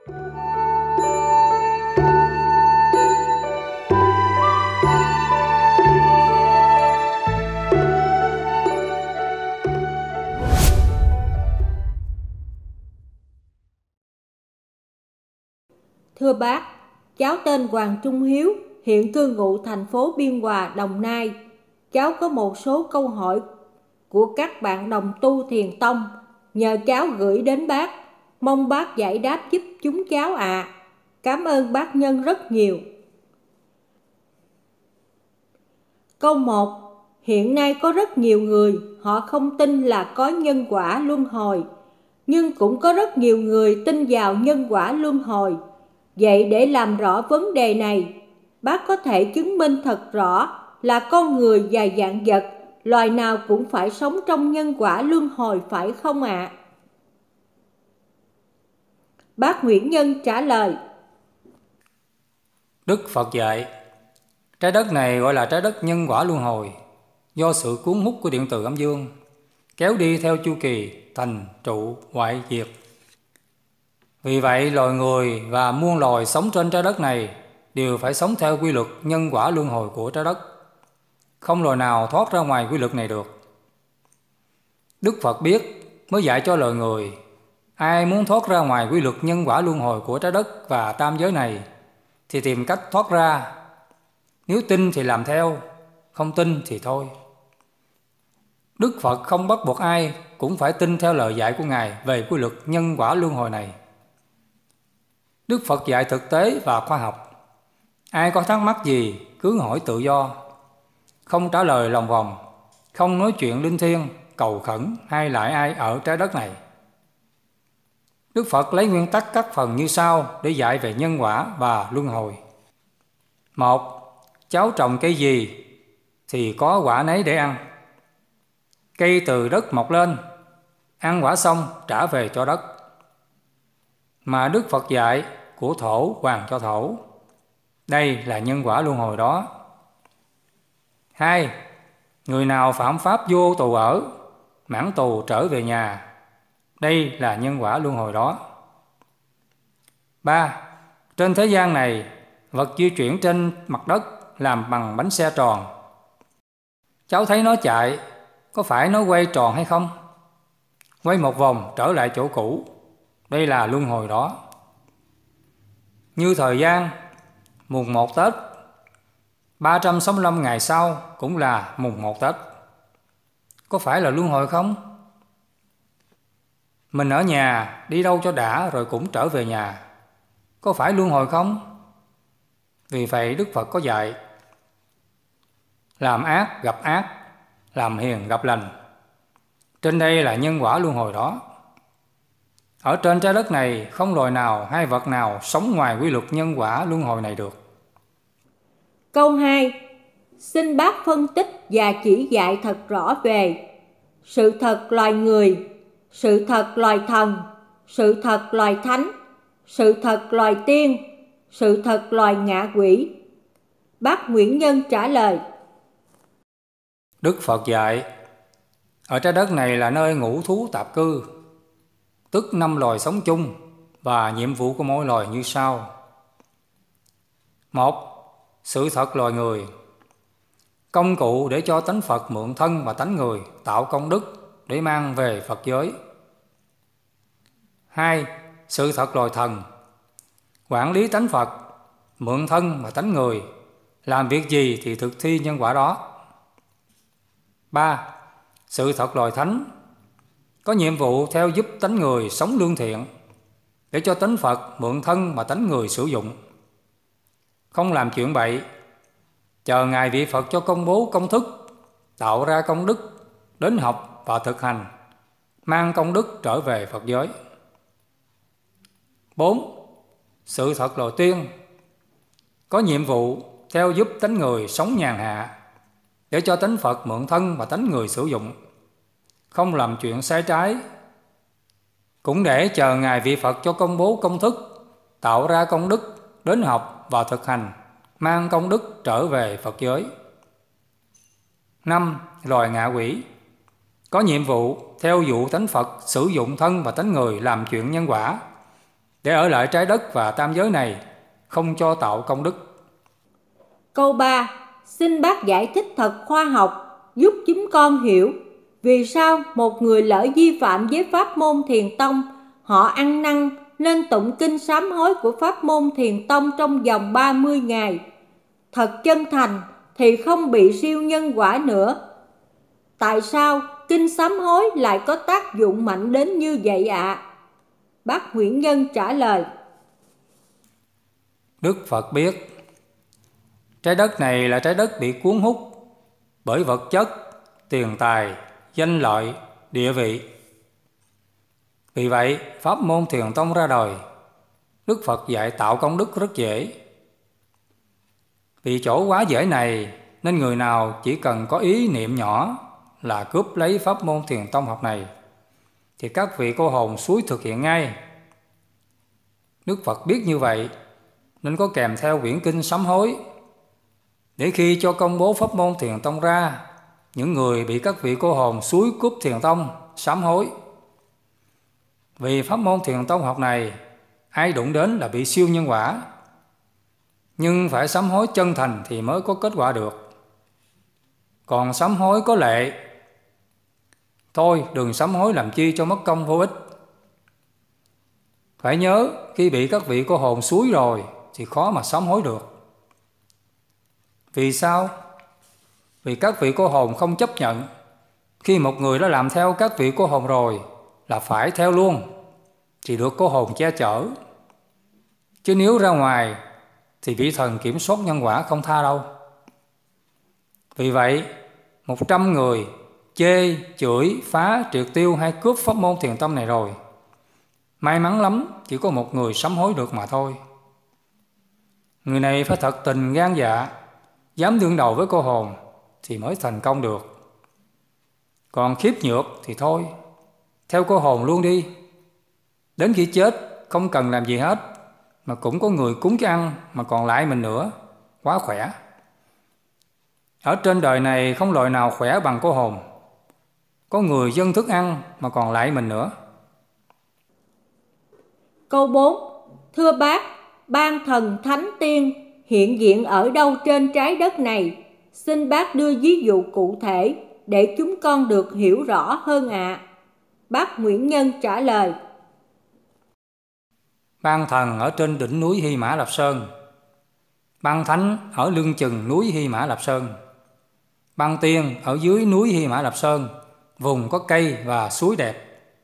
Thưa bác, cháu tên Hoàng Trung Hiếu, hiện cư ngụ thành phố Biên Hòa, Đồng Nai. Cháu có một số câu hỏi của các bạn đồng tu thiền tông, nhờ cháu gửi đến bác, mong bác giải đáp giúp chúng cháu ạ. Cảm ơn bác Nhân rất nhiều. Câu 1. Hiện nay có rất nhiều người họ không tin là có nhân quả luân hồi, nhưng cũng có rất nhiều người tin vào nhân quả luân hồi. Vậy để làm rõ vấn đề này, bác có thể chứng minh thật rõ là con người và vạn vật, loài nào cũng phải sống trong nhân quả luân hồi phải không ạ? Bác Nguyễn Nhân trả lời. Đức Phật dạy, trái đất này gọi là trái đất nhân quả luân hồi, do sự cuốn hút của điện từ âm dương, kéo đi theo chu kỳ thành trụ hoại diệt. Vì vậy, loài người và muôn loài sống trên trái đất này đều phải sống theo quy luật nhân quả luân hồi của trái đất. Không loài nào thoát ra ngoài quy luật này được. Đức Phật biết mới dạy cho loài người, ai muốn thoát ra ngoài quy luật nhân quả luân hồi của trái đất và tam giới này thì tìm cách thoát ra. Nếu tin thì làm theo, không tin thì thôi. Đức Phật không bắt buộc ai cũng phải tin theo lời dạy của Ngài về quy luật nhân quả luân hồi này. Đức Phật dạy thực tế và khoa học. Ai có thắc mắc gì cứ hỏi tự do, không trả lời lòng vòng, không nói chuyện linh thiêng, cầu khẩn hay lại ai ở trái đất này. Đức Phật lấy nguyên tắc các phần như sau để dạy về nhân quả và luân hồi. 1. Cháu trồng cây gì thì có quả nấy để ăn. Cây từ đất mọc lên, ăn quả xong trả về cho đất. Mà Đức Phật dạy của thổ hoàn cho thổ. Đây là nhân quả luân hồi đó. 2. Người nào phạm pháp vô tù ở, mãn tù trở về nhà. Đây là nhân quả luân hồi đó. 3. Trên thế gian này, vật di chuyển trên mặt đất làm bằng bánh xe tròn. Cháu thấy nó chạy, có phải nó quay tròn hay không? Quay một vòng trở lại chỗ cũ. Đây là luân hồi đó. Như thời gian, mùng 1 Tết, 365 ngày sau cũng là mùng 1 Tết. Có phải là luân hồi không? Mình ở nhà, đi đâu cho đã rồi cũng trở về nhà. Có phải luân hồi không? Vì vậy Đức Phật có dạy, làm ác gặp ác, làm hiền gặp lành. Trên đây là nhân quả luân hồi đó. Ở trên trái đất này không loài nào hay vật nào sống ngoài quy luật nhân quả luân hồi này được. Câu 2. Xin bác phân tích và chỉ dạy thật rõ về sự thật loài người, sự thật loài thần, sự thật loài thánh, sự thật loài tiên, sự thật loài ngạ quỷ. Bác Nguyễn Nhân trả lời. Đức Phật dạy, ở trái đất này là nơi ngũ thú tạp cư, tức 5 loài sống chung, và nhiệm vụ của mỗi loài như sau. 1. Sự thật loài người. Công cụ để cho tánh Phật mượn thân và tánh người tạo công đức để mang về Phật giới. 2. Sự thật loài thần. Quản lý tánh Phật, mượn thân và tánh người, làm việc gì thì thực thi nhân quả đó. 3. Sự thật loài thánh. Có nhiệm vụ theo giúp tánh người sống lương thiện, để cho tánh Phật mượn thân và tánh người sử dụng. Không làm chuyện bậy, chờ Ngài vị Phật cho công bố công thức, tạo ra công đức, đến học và thực hành, mang công đức trở về Phật giới. 4. Sự thật loài tiên. Có nhiệm vụ theo giúp tánh người sống nhàn hạ, để cho tánh Phật mượn thân và tánh người sử dụng. Không làm chuyện sai trái, cũng để chờ Ngài vị Phật cho công bố công thức, tạo ra công đức, đến học và thực hành, mang công đức trở về Phật giới. 5. Loài ngạ quỷ. Có nhiệm vụ theo dụ tánh Phật sử dụng thân và tánh người làm chuyện nhân quả, để ở lại trái đất và tam giới này, không cho tạo công đức. Câu 3. Xin bác giải thích thật khoa học, giúp chúng con hiểu vì sao một người lỡ vi phạm với pháp môn thiền tông, họ ăn năn nên tụng kinh sám hối của pháp môn thiền tông trong vòng 30 ngày. Thật chân thành thì không bị siêu nhân quả nữa. Tại sao kinh sám hối lại có tác dụng mạnh đến như vậy ạ? Bác Nguyễn Nhân trả lời. Đức Phật biết, trái đất này là trái đất bị cuốn hút bởi vật chất, tiền tài, danh lợi, địa vị. Vì vậy, pháp môn thiền tông ra đời. Đức Phật dạy tạo công đức rất dễ. Vì chỗ quá dễ này nên người nào chỉ cần có ý niệm nhỏ là cướp lấy pháp môn thiền tông học này thì các vị cô hồn suối thực hiện ngay. Đức Phật biết như vậy nên có kèm theo quyển kinh sám hối, để khi cho công bố pháp môn thiền tông ra, những người bị các vị cô hồn suối cướp thiền tông sám hối. Vì pháp môn thiền tông học này, ai đụng đến là bị siêu nhân quả, nhưng phải sám hối chân thành thì mới có kết quả được. Còn sám hối có lệ, thôi đừng sám hối làm chi cho mất công vô ích. Phải nhớ, khi bị các vị cô hồn suối rồi thì khó mà sám hối được. Vì sao? Vì các vị cô hồn không chấp nhận. Khi một người đã làm theo các vị cô hồn rồi là phải theo luôn, thì được cô hồn che chở. Chứ nếu ra ngoài thì vị thần kiểm soát nhân quả không tha đâu. Vì vậy, 100 người chê, chửi, phá, triệt tiêu hay cướp pháp môn thiền tông này rồi, may mắn lắm chỉ có một người sám hối được mà thôi. Người này phải thật tình gan dạ, dám đương đầu với cô hồn thì mới thành công được. Còn khiếp nhược thì thôi, theo cô hồn luôn đi. Đến khi chết không cần làm gì hết, mà cũng có người cúng cái ăn mà còn lại mình nữa, quá khỏe. Ở trên đời này không loài nào khỏe bằng cô hồn. Có người dâng thức ăn mà còn lại mình nữa. Câu 4. Thưa bác, ban thần thánh tiên hiện diện ở đâu trên trái đất này? Xin bác đưa ví dụ cụ thể để chúng con được hiểu rõ hơn ạ. Bác Nguyễn Nhân trả lời. Ban thần ở trên đỉnh núi Hy Mã Lạp Sơn, ban thánh ở lưng chừng núi Hy Mã Lạp Sơn, ban tiên ở dưới núi Hy Mã Lạp Sơn, vùng có cây và suối đẹp.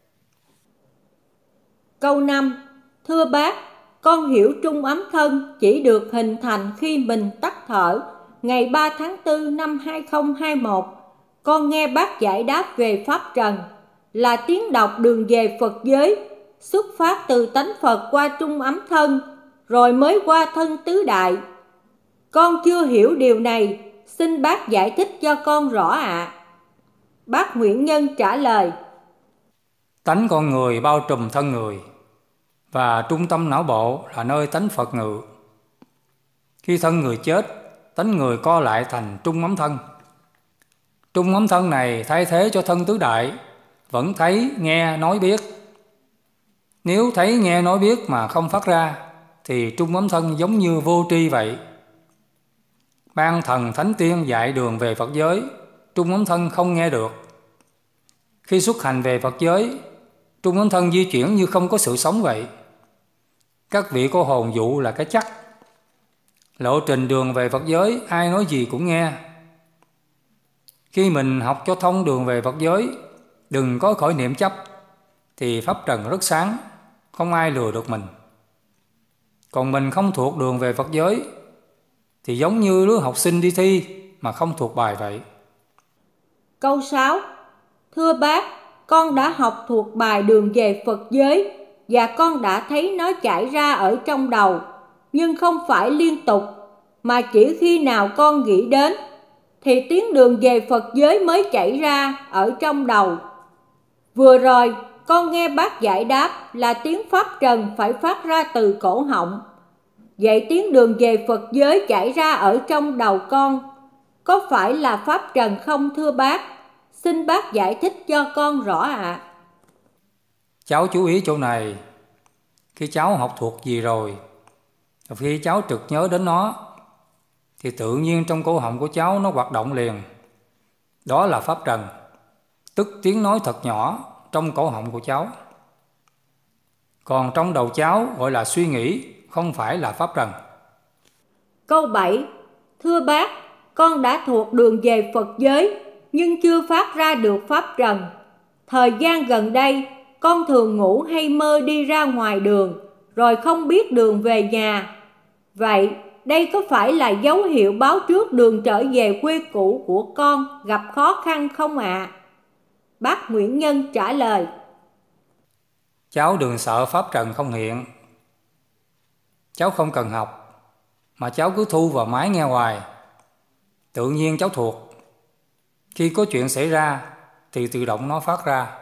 Câu 5. Thưa bác, con hiểu trung ấm thân chỉ được hình thành khi mình tắt thở ngày 3 tháng 4 năm 2021. Con nghe bác giải đáp về Pháp Trần là tiếng đọc đường về Phật giới, xuất phát từ tánh Phật qua trung ấm thân, rồi mới qua thân tứ đại. Con chưa hiểu điều này, xin bác giải thích cho con rõ ạ. Bác Nguyễn Nhân trả lời. Tánh con người bao trùm thân người, và trung tâm não bộ là nơi tánh Phật ngự. Khi thân người chết, tánh người co lại thành trung ấm thân. Trung ấm thân này thay thế cho thân tứ đại, vẫn thấy, nghe, nói biết. Nếu thấy, nghe, nói biết mà không phát ra, thì trung ấm thân giống như vô tri vậy. Ban thần thánh tiên dạy đường về Phật giới, trung ấm thân không nghe được. Khi xuất hành về Phật giới, trung ấm thân di chuyển như không có sự sống vậy. Các vị cô hồn dụ là cái chắc. Lộ trình đường về Phật giới, ai nói gì cũng nghe. Khi mình học cho thông đường về Phật giới, đừng có khởi niệm chấp, thì Pháp Trần rất sáng, không ai lừa được mình. Còn mình không thuộc đường về Phật giới, thì giống như đứa học sinh đi thi mà không thuộc bài vậy. Câu 6. Thưa bác, con đã học thuộc bài đường về Phật giới và con đã thấy nó chảy ra ở trong đầu, nhưng không phải liên tục, mà chỉ khi nào con nghĩ đến thì tiếng đường về Phật giới mới chảy ra ở trong đầu. Vừa rồi con nghe bác giải đáp là tiếng Pháp Trần phải phát ra từ cổ họng. Vậy tiếng đường về Phật giới chảy ra ở trong đầu con có phải là Pháp Trần không thưa bác? Xin bác giải thích cho con rõ ạ. Cháu chú ý chỗ này. Khi cháu học thuộc gì rồi, và khi cháu trực nhớ đến nó, thì tự nhiên trong cổ họng của cháu nó hoạt động liền. Đó là pháp trần, tức tiếng nói thật nhỏ trong cổ họng của cháu. Còn trong đầu cháu gọi là suy nghĩ, không phải là pháp trần. Câu 7. Thưa bác, con đã thuộc đường về Phật giới, nhưng chưa phát ra được pháp trần. Thời gian gần đây, con thường ngủ hay mơ đi ra ngoài đường, rồi không biết đường về nhà. Vậy, đây có phải là dấu hiệu báo trước đường trở về quê cũ của con gặp khó khăn không ạ? Bác Nguyễn Nhân trả lời. Cháu đừng sợ pháp trần không hiện. Cháu không cần học, mà cháu cứ thu vào máy nghe hoài. Tự nhiên cháu thuộc. Khi có chuyện xảy ra thì tự động nó phát ra.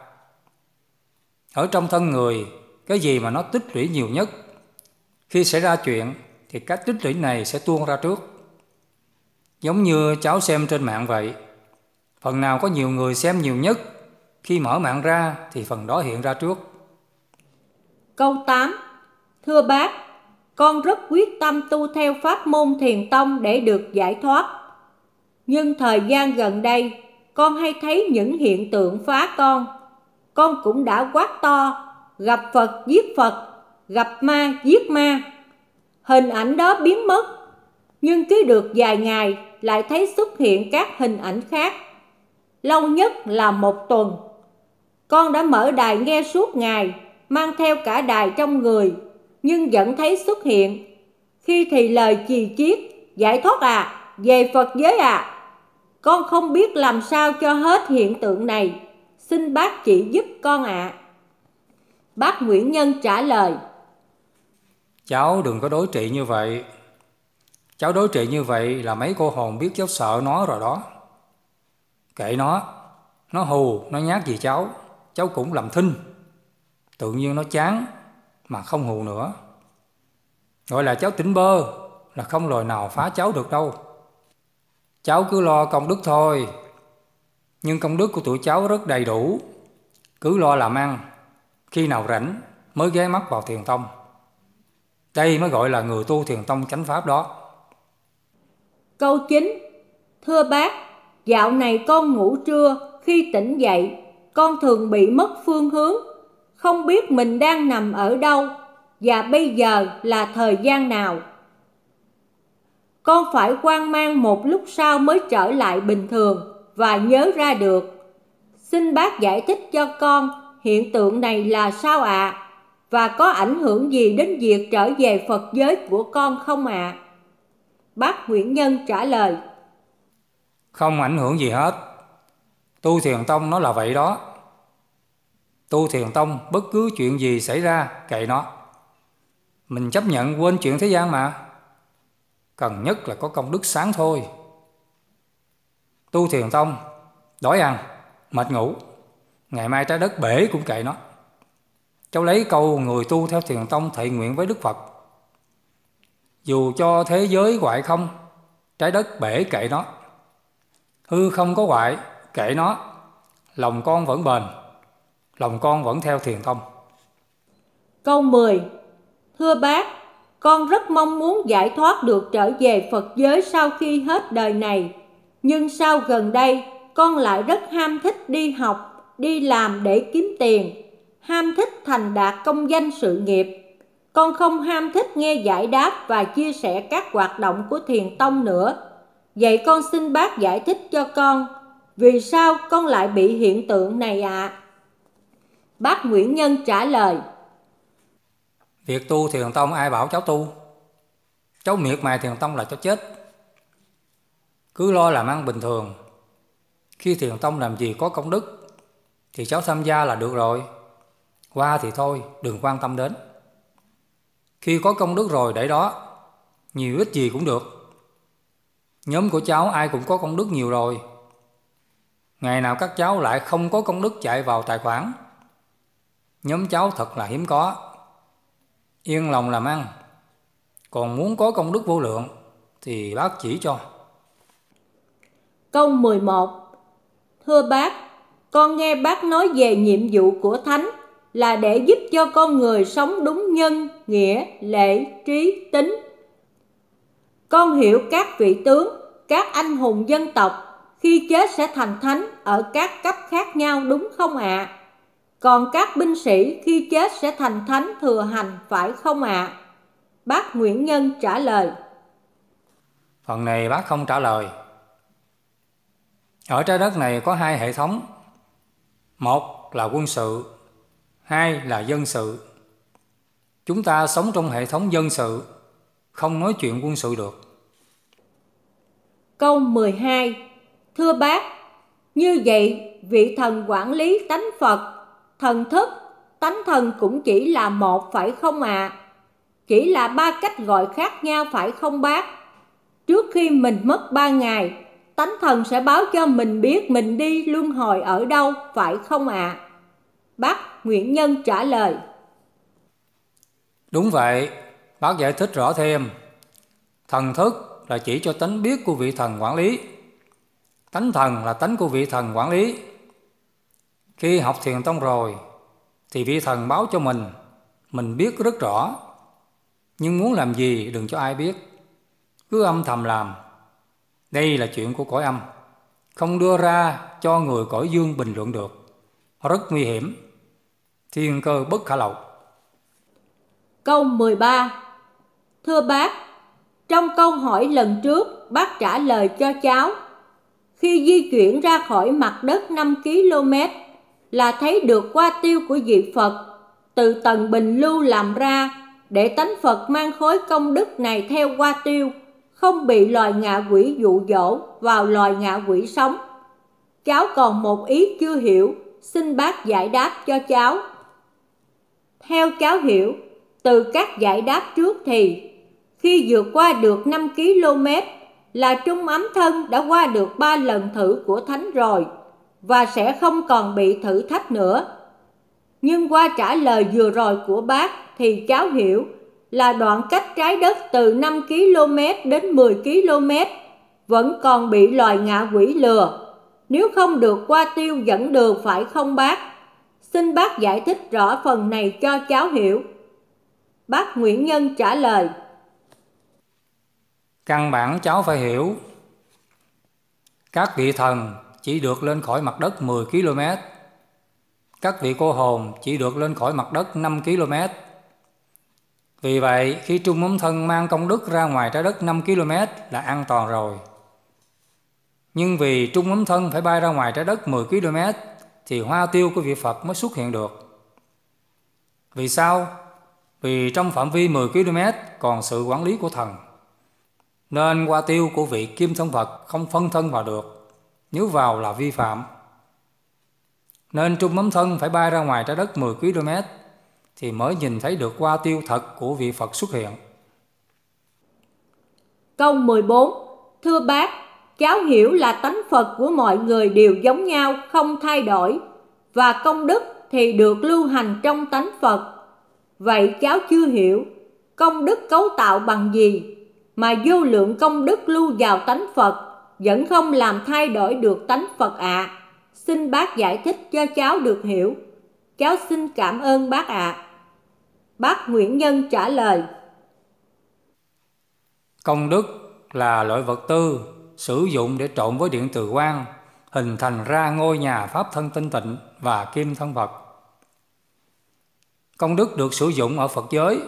Ở trong thân người, cái gì mà nó tích lũy nhiều nhất, khi xảy ra chuyện thì cách tích lũy này sẽ tuôn ra trước. Giống như cháu xem trên mạng vậy. Phần nào có nhiều người xem nhiều nhất, khi mở mạng ra thì phần đó hiện ra trước. Câu 8. Thưa bác, con rất quyết tâm tu theo pháp môn thiền tông để được giải thoát. Nhưng thời gian gần đây, con hay thấy những hiện tượng phá con. Con cũng đã quát to, gặp Phật giết Phật, gặp ma giết ma. Hình ảnh đó biến mất, nhưng cứ được vài ngày lại thấy xuất hiện các hình ảnh khác. Lâu nhất là 1 tuần. Con đã mở đài nghe suốt ngày, mang theo cả đài trong người, nhưng vẫn thấy xuất hiện. Khi thì lời chì chiết, giải thoát à, về Phật giới à. Con không biết làm sao cho hết hiện tượng này, xin bác chỉ giúp con ạ. Bác Nguyễn Nhân trả lời. Cháu đừng có đối trị như vậy. Cháu đối trị như vậy là mấy cô hồn biết cháu sợ nó rồi đó. Kệ nó hù, nó nhát gì cháu cũng làm thinh. Tự nhiên nó chán mà không hù nữa. Gọi là cháu tỉnh bơ, là không lời nào phá cháu được đâu. Cháu cứ lo công đức thôi. Nhưng công đức của tụi cháu rất đầy đủ. Cứ lo làm ăn, khi nào rảnh mới ghé mắt vào thiền tông. Đây mới gọi là người tu thiền tông chánh pháp đó. Câu 9. Thưa bác, dạo này con ngủ trưa, khi tỉnh dậy, con thường bị mất phương hướng, không biết mình đang nằm ở đâu và bây giờ là thời gian nào. Con phải hoang mang một lúc sau mới trở lại bình thường và nhớ ra được. Xin bác giải thích cho con hiện tượng này là sao ạ? Và có ảnh hưởng gì đến việc trở về Phật giới của con không ạ? Bác Nguyễn Nhân trả lời. Không ảnh hưởng gì hết. Tu thiền tông nó là vậy đó. Tu thiền tông bất cứ chuyện gì xảy ra kệ nó. Mình chấp nhận quên chuyện thế gian mà. Cần nhất là có công đức sáng thôi. Tu thiền tông, đói ăn, mệt ngủ, ngày mai trái đất bể cũng kệ nó. Cháu lấy câu người tu theo thiền tông thệ nguyện với Đức Phật. Dù cho thế giới hoại không, trái đất bể kệ nó. Hư không có hoại, kệ nó. Lòng con vẫn bền, lòng con vẫn theo thiền tông. Câu 10. Thưa bác, con rất mong muốn giải thoát được trở về Phật giới sau khi hết đời này. Nhưng sau gần đây, con lại rất ham thích đi học, đi làm để kiếm tiền, ham thích thành đạt công danh sự nghiệp. Con không ham thích nghe giải đáp và chia sẻ các hoạt động của thiền tông nữa. Vậy con xin bác giải thích cho con, vì sao con lại bị hiện tượng này ạ? Bác Nguyễn Nhân trả lời. Việc tu thiền tông ai bảo cháu tu? Cháu miệt mài thiền tông là cháu chết. Cứ lo làm ăn bình thường. Khi thiền tông làm gì có công đức thì cháu tham gia là được rồi. Qua thì thôi, đừng quan tâm đến. Khi có công đức rồi để đó, nhiều ít gì cũng được. Nhóm của cháu ai cũng có công đức nhiều rồi. Ngày nào các cháu lại không có công đức chạy vào tài khoản. Nhóm cháu thật là hiếm có. Yên lòng làm ăn. Còn muốn có công đức vô lượng thì bác chỉ cho. Câu 11. Thưa bác, con nghe bác nói về nhiệm vụ của Thánh, là để giúp cho con người sống đúng nhân, nghĩa, lễ, trí, tính. Con hiểu các vị tướng, các anh hùng dân tộc khi chết sẽ thành thánh ở các cấp khác nhau đúng không ạ? Còn các binh sĩ khi chết sẽ thành thánh thừa hành phải không ạ? Bác Nguyễn Nhân trả lời. Phần này bác không trả lời. Ở trái đất này có hai hệ thống. Một là quân sự, hai là dân sự. Chúng ta sống trong hệ thống dân sự, không nói chuyện quân sự được. Câu 12. Thưa bác, như vậy vị thần quản lý tánh Phật, thần thức, tánh thần cũng chỉ là một phải không ạ? Chỉ là ba cách gọi khác nhau phải không bác? Trước khi mình mất 3 ngày, tánh thần sẽ báo cho mình biết mình đi luân hồi ở đâu phải không ạ? Bác Nguyễn Nhân trả lời. Đúng vậy, bác giải thích rõ thêm. Thần thức là chỉ cho tánh biết của vị thần quản lý. Tánh thần là tánh của vị thần quản lý. Khi học thiền tông rồi, thì vị thần báo cho mình biết rất rõ. Nhưng muốn làm gì đừng cho ai biết, cứ âm thầm làm. Đây là chuyện của cõi âm, không đưa ra cho người cõi dương bình luận được. Rất nguy hiểm, thiên cơ bất khả lậu. Câu 13. Thưa bác, trong câu hỏi lần trước bác trả lời cho cháu, khi di chuyển ra khỏi mặt đất 5 km là thấy được qua tiêu của vị Phật từ tầng bình lưu làm ra, để tánh Phật mang khối công đức này theo qua tiêu, không bị loài ngạ quỷ dụ dỗ vào loài ngạ quỷ sống. Cháu còn một ý chưa hiểu, xin bác giải đáp cho cháu. Theo cháu hiểu, từ các giải đáp trước thì khi vượt qua được 5 km là Trung Ấm Thân đã qua được 3 lần thử của Thánh rồi và sẽ không còn bị thử thách nữa. Nhưng qua trả lời vừa rồi của bác thì cháu hiểu là đoạn cách trái đất từ 5 km đến 10 km vẫn còn bị loài ngạ quỷ lừa, nếu không được qua tiêu dẫn đường phải không bác? Xin bác giải thích rõ phần này cho cháu hiểu. Bác Nguyễn Nhân trả lời. Căn bản cháu phải hiểu, các vị thần chỉ được lên khỏi mặt đất 10 km, các vị cô hồn chỉ được lên khỏi mặt đất 5 km. Vì vậy, khi Trung Ấm Thân mang công đức ra ngoài trái đất 5 km là an toàn rồi. Nhưng vì Trung Ấm Thân phải bay ra ngoài trái đất 10 km thì hoa tiêu của vị Phật mới xuất hiện được. Vì sao? Vì trong phạm vi 10 km còn sự quản lý của thần, nên hoa tiêu của vị Kim Thân Phật không phân thân vào được, nếu vào là vi phạm. Nên Trung Ấm Thân phải bay ra ngoài trái đất 10 km thì mới nhìn thấy được hoa tiêu thật của vị Phật xuất hiện. Câu 14. Thưa bác, cháu hiểu là tánh Phật của mọi người đều giống nhau, không thay đổi, và công đức thì được lưu hành trong tánh Phật. Vậy cháu chưa hiểu công đức cấu tạo bằng gì mà vô lượng công đức lưu vào tánh Phật vẫn không làm thay đổi được tánh Phật ạ? Xin bác giải thích cho cháu được hiểu. Cháu xin cảm ơn bác ạ. Bác Nguyễn Nhân trả lời. Công đức là loại vật tư sử dụng để trộn với điện từ quang, hình thành ra ngôi nhà Pháp thân tinh tịnh và Kim Thân Phật. Công đức được sử dụng ở Phật giới.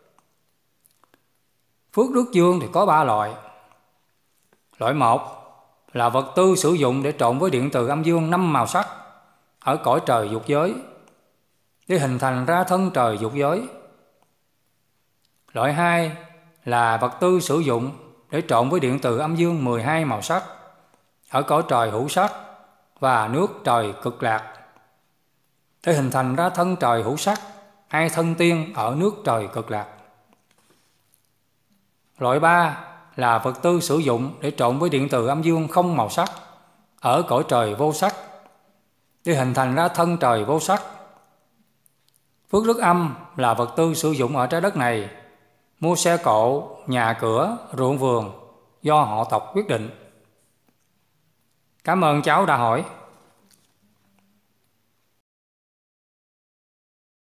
Phước đức dương thì có 3 loại. Loại 1 là vật tư sử dụng để trộn với điện từ âm dương 5 màu sắc ở cõi trời dục giới, để hình thành ra thân trời dục giới. Loại 2 là vật tư sử dụng để trộn với điện từ âm dương 12 màu sắc ở cõi trời hữu sắc và nước trời cực lạc, để hình thành ra thân trời hữu sắc hay thân tiên ở nước trời cực lạc. Loại 3 là vật tư sử dụng để trộn với điện từ âm dương không màu sắc ở cõi trời vô sắc, để hình thành ra thân trời vô sắc. Phước đức âm là vật tư sử dụng ở trái đất này, mua xe cộ, nhà cửa, ruộng vườn do họ tộc quyết định. Cảm ơn cháu đã hỏi.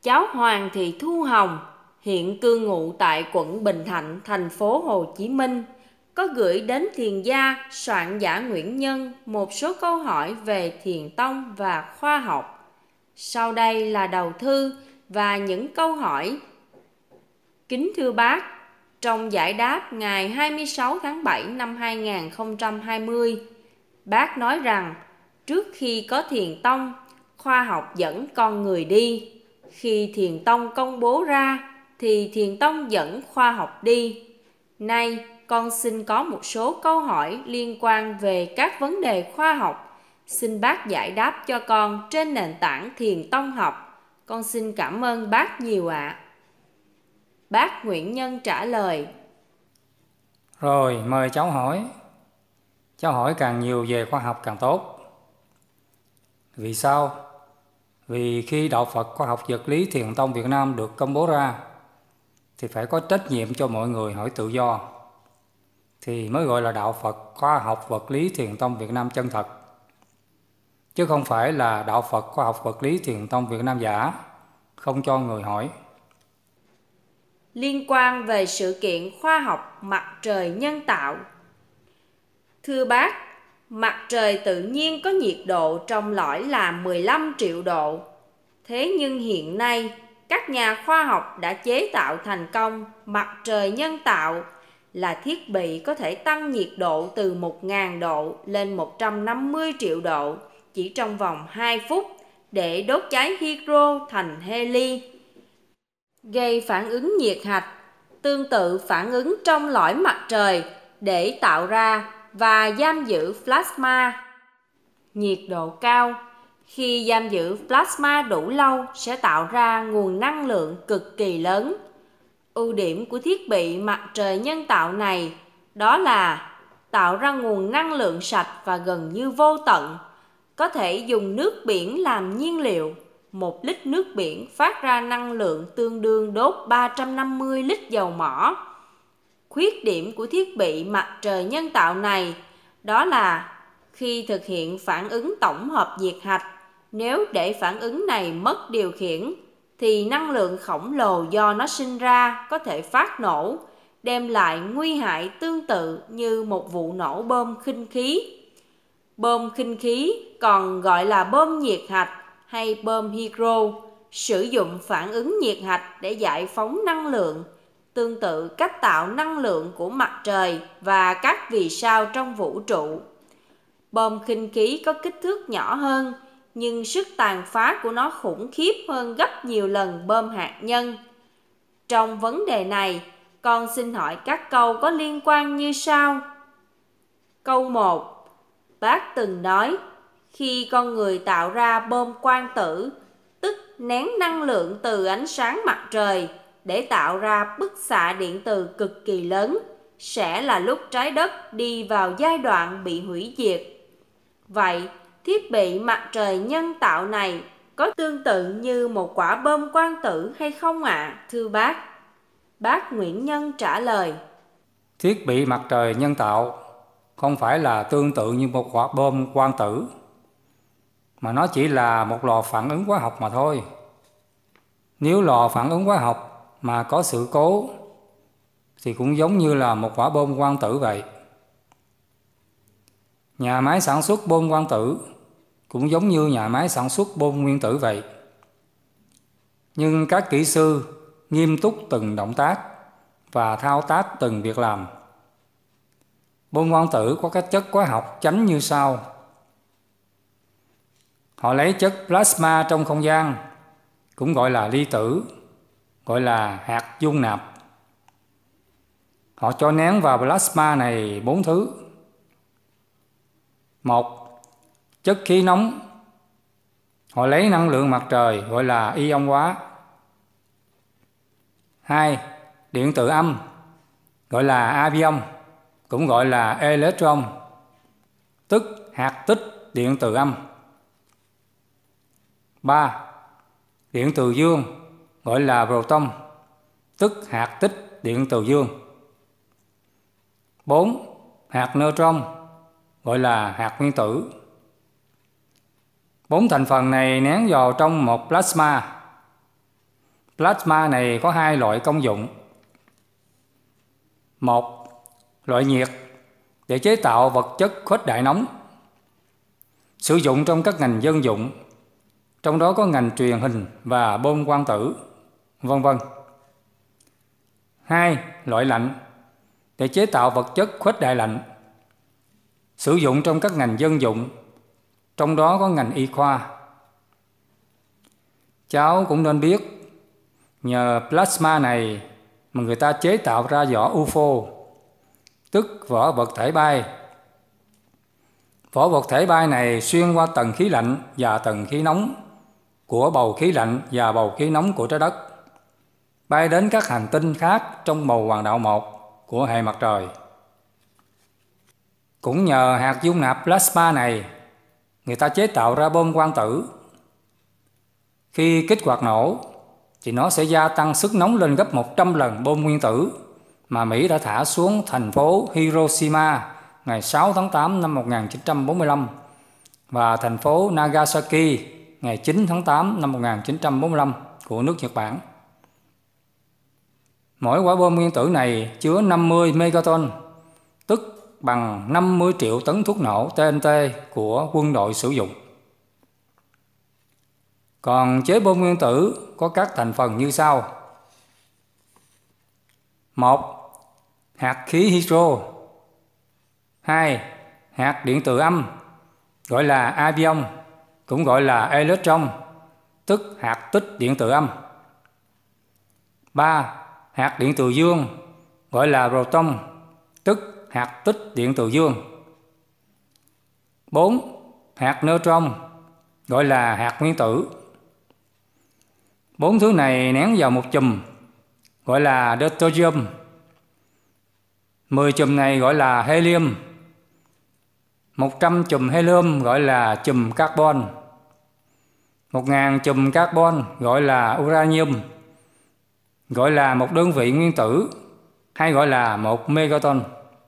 cháu Hoàng Thị Thu Hồng, hiện cư ngụ tại quận Bình Thạnh, thành phố Hồ Chí Minh, có gửi đến thiền gia soạn giả Nguyễn Nhân một số câu hỏi về thiền tông và khoa học. Sau đây là đầu thư và những câu hỏi. Kính thưa bác, trong giải đáp ngày 26 tháng 7 năm 2020, bác nói rằng trước khi có thiền tông, khoa học dẫn con người đi. Khi thiền tông công bố ra, thì thiền tông dẫn khoa học đi. Nay, con xin có một số câu hỏi liên quan về các vấn đề khoa học. Xin bác giải đáp cho con trên nền tảng thiền tông học. Con xin cảm ơn bác nhiều ạ. Bác Nguyễn Nhân trả lời. Rồi, mời cháu hỏi. Cháu hỏi càng nhiều về khoa học càng tốt. Vì sao? Vì khi Đạo Phật Khoa học Vật lý Thiền tông Việt Nam được công bố ra, thì phải có trách nhiệm cho mọi người hỏi tự do, thì mới gọi là Đạo Phật Khoa học Vật lý Thiền tông Việt Nam chân thật, chứ không phải là Đạo Phật Khoa học Vật lý Thiền tông Việt Nam giả, không cho người hỏi. Liên quan về sự kiện khoa học mặt trời nhân tạo. Thưa bác, mặt trời tự nhiên có nhiệt độ trong lõi là 15 triệu độ. Thế nhưng hiện nay, các nhà khoa học đã chế tạo thành công mặt trời nhân tạo, là thiết bị có thể tăng nhiệt độ từ 1.000 độ lên 150 triệu độ chỉ trong vòng 2 phút để đốt cháy hydro thành heli, gây phản ứng nhiệt hạch, tương tự phản ứng trong lõi mặt trời để tạo ra và giam giữ plasma. Nhiệt độ cao, khi giam giữ plasma đủ lâu sẽ tạo ra nguồn năng lượng cực kỳ lớn. Ưu điểm của thiết bị mặt trời nhân tạo này đó là tạo ra nguồn năng lượng sạch và gần như vô tận. Có thể dùng nước biển làm nhiên liệu. 1 lít nước biển phát ra năng lượng tương đương đốt 350 lít dầu mỏ. Khuyết điểm của thiết bị mặt trời nhân tạo này đó là khi thực hiện phản ứng tổng hợp diệt hạch, nếu để phản ứng này mất điều khiển, thì năng lượng khổng lồ do nó sinh ra có thể phát nổ, đem lại nguy hại tương tự như một vụ nổ bom khinh khí. Bom khinh khí còn gọi là bom nhiệt hạch hay bom hydro, sử dụng phản ứng nhiệt hạch để giải phóng năng lượng, tương tự cách tạo năng lượng của mặt trời và các vì sao trong vũ trụ. Bom khinh khí có kích thước nhỏ hơn, nhưng sức tàn phá của nó khủng khiếp hơn gấp nhiều lần bom hạt nhân. Trong vấn đề này, con xin hỏi các câu có liên quan như sau. Câu 1. Bác từng nói, khi con người tạo ra bom quang tử, tức nén năng lượng từ ánh sáng mặt trời để tạo ra bức xạ điện từ cực kỳ lớn, sẽ là lúc trái đất đi vào giai đoạn bị hủy diệt. Vậy, thiết bị mặt trời nhân tạo này có tương tự như một quả bom quang tử hay không ạ, thưa bác? Bác Nguyễn Nhân trả lời. Thiết bị mặt trời nhân tạo không phải là tương tự như một quả bom quang tử, mà nó chỉ là một lò phản ứng hóa học mà thôi. Nếu lò phản ứng hóa học mà có sự cố thì cũng giống như là một quả bom quang tử vậy. Nhà máy sản xuất bom quang tử cũng giống như nhà máy sản xuất bom nguyên tử vậy. Nhưng các kỹ sư nghiêm túc từng động tác và thao tác từng việc làm. Bom quang tử có các chất hóa học chánh như sau. Họ lấy chất plasma trong không gian, cũng gọi là ly tử, gọi là hạt dung nạp. Họ cho nén vào plasma này 4 thứ. 1. Chất khí nóng. Họ lấy năng lượng mặt trời gọi là ion hóa. 2. Điện tử âm gọi là avion, cũng gọi là electron, tức hạt tích điện tử âm. 3. Điện từ dương gọi là proton, tức hạt tích điện từ dương. 4. Hạt neutron gọi là hạt nguyên tử. 4 thành phần này nén vào trong một plasma. Plasma này có hai loại công dụng. Một, loại nhiệt để chế tạo vật chất khuếch đại nóng, sử dụng trong các ngành dân dụng, trong đó có ngành truyền hình và bom quang tử, vân vân. Hai, loại lạnh để chế tạo vật chất khuếch đại lạnh, sử dụng trong các ngành dân dụng, trong đó có ngành y khoa. Cháu cũng nên biết, nhờ plasma này mà người ta chế tạo ra vỏ UFO, tức vỏ vật thể bay. Vỏ vật thể bay này xuyên qua tầng khí lạnh và tầng khí nóng của bầu khí lạnh và bầu khí nóng của trái đất, bay đến các hành tinh khác trong bầu hoàng đạo 1 của hệ mặt trời. Cũng nhờ hạt dung nạp plasma này, người ta chế tạo ra bom quang tử. Khi kích hoạt nổ, thì nó sẽ gia tăng sức nóng lên gấp 100 lần bom nguyên tử mà Mỹ đã thả xuống thành phố Hiroshima ngày 6 tháng 8 năm 1945 và thành phố Nagasaki ngày 9 tháng 8 năm 1945 của nước Nhật Bản. Mỗi quả bom nguyên tử này chứa 50 megaton, tức bằng 50 triệu tấn thuốc nổ TNT của quân đội sử dụng. Còn chế bom nguyên tử có các thành phần như sau. 1. Hạt khí hydro. 2. Hạt điện từ âm, gọi là avion, cũng gọi là electron, tức hạt tích điện từ âm. 3. Hạt điện từ dương, gọi là proton, tức hạt tích điện từ dương. 4. Hạt neutron, gọi là hạt nguyên tử. 4 thứ này nén vào một chùm, gọi là deuterium. 10 chùm này gọi là helium. 100 chùm helium gọi là chùm carbon. 1000 chùm carbon gọi là uranium, gọi là một đơn vị nguyên tử, hay gọi là 1 megaton.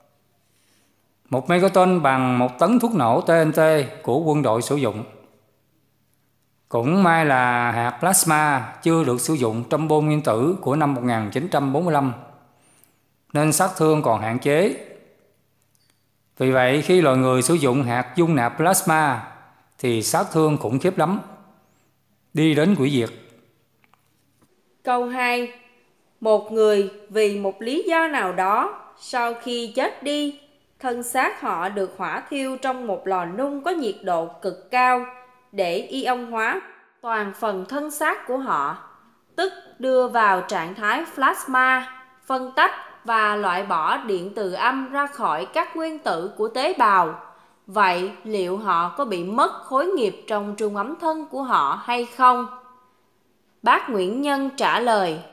1 megaton bằng 1 tấn thuốc nổ TNT của quân đội sử dụng. Cũng may là hạt plasma chưa được sử dụng trong bom nguyên tử của năm 1945, nên sát thương còn hạn chế. Vì vậy, khi loài người sử dụng hạt dung nạp plasma thì sát thương khủng khiếp lắm, đi đến hủy diệt. Câu 2. Một người vì một lý do nào đó, sau khi chết đi, thân xác họ được hỏa thiêu trong một lò nung có nhiệt độ cực cao để ion hóa toàn phần thân xác của họ, tức đưa vào trạng thái plasma, phân tách và loại bỏ điện từ âm ra khỏi các nguyên tử của tế bào. Vậy liệu họ có bị mất khối nghiệp trong trung ấm thân của họ hay không? Bác Nguyễn Nhân trả lời.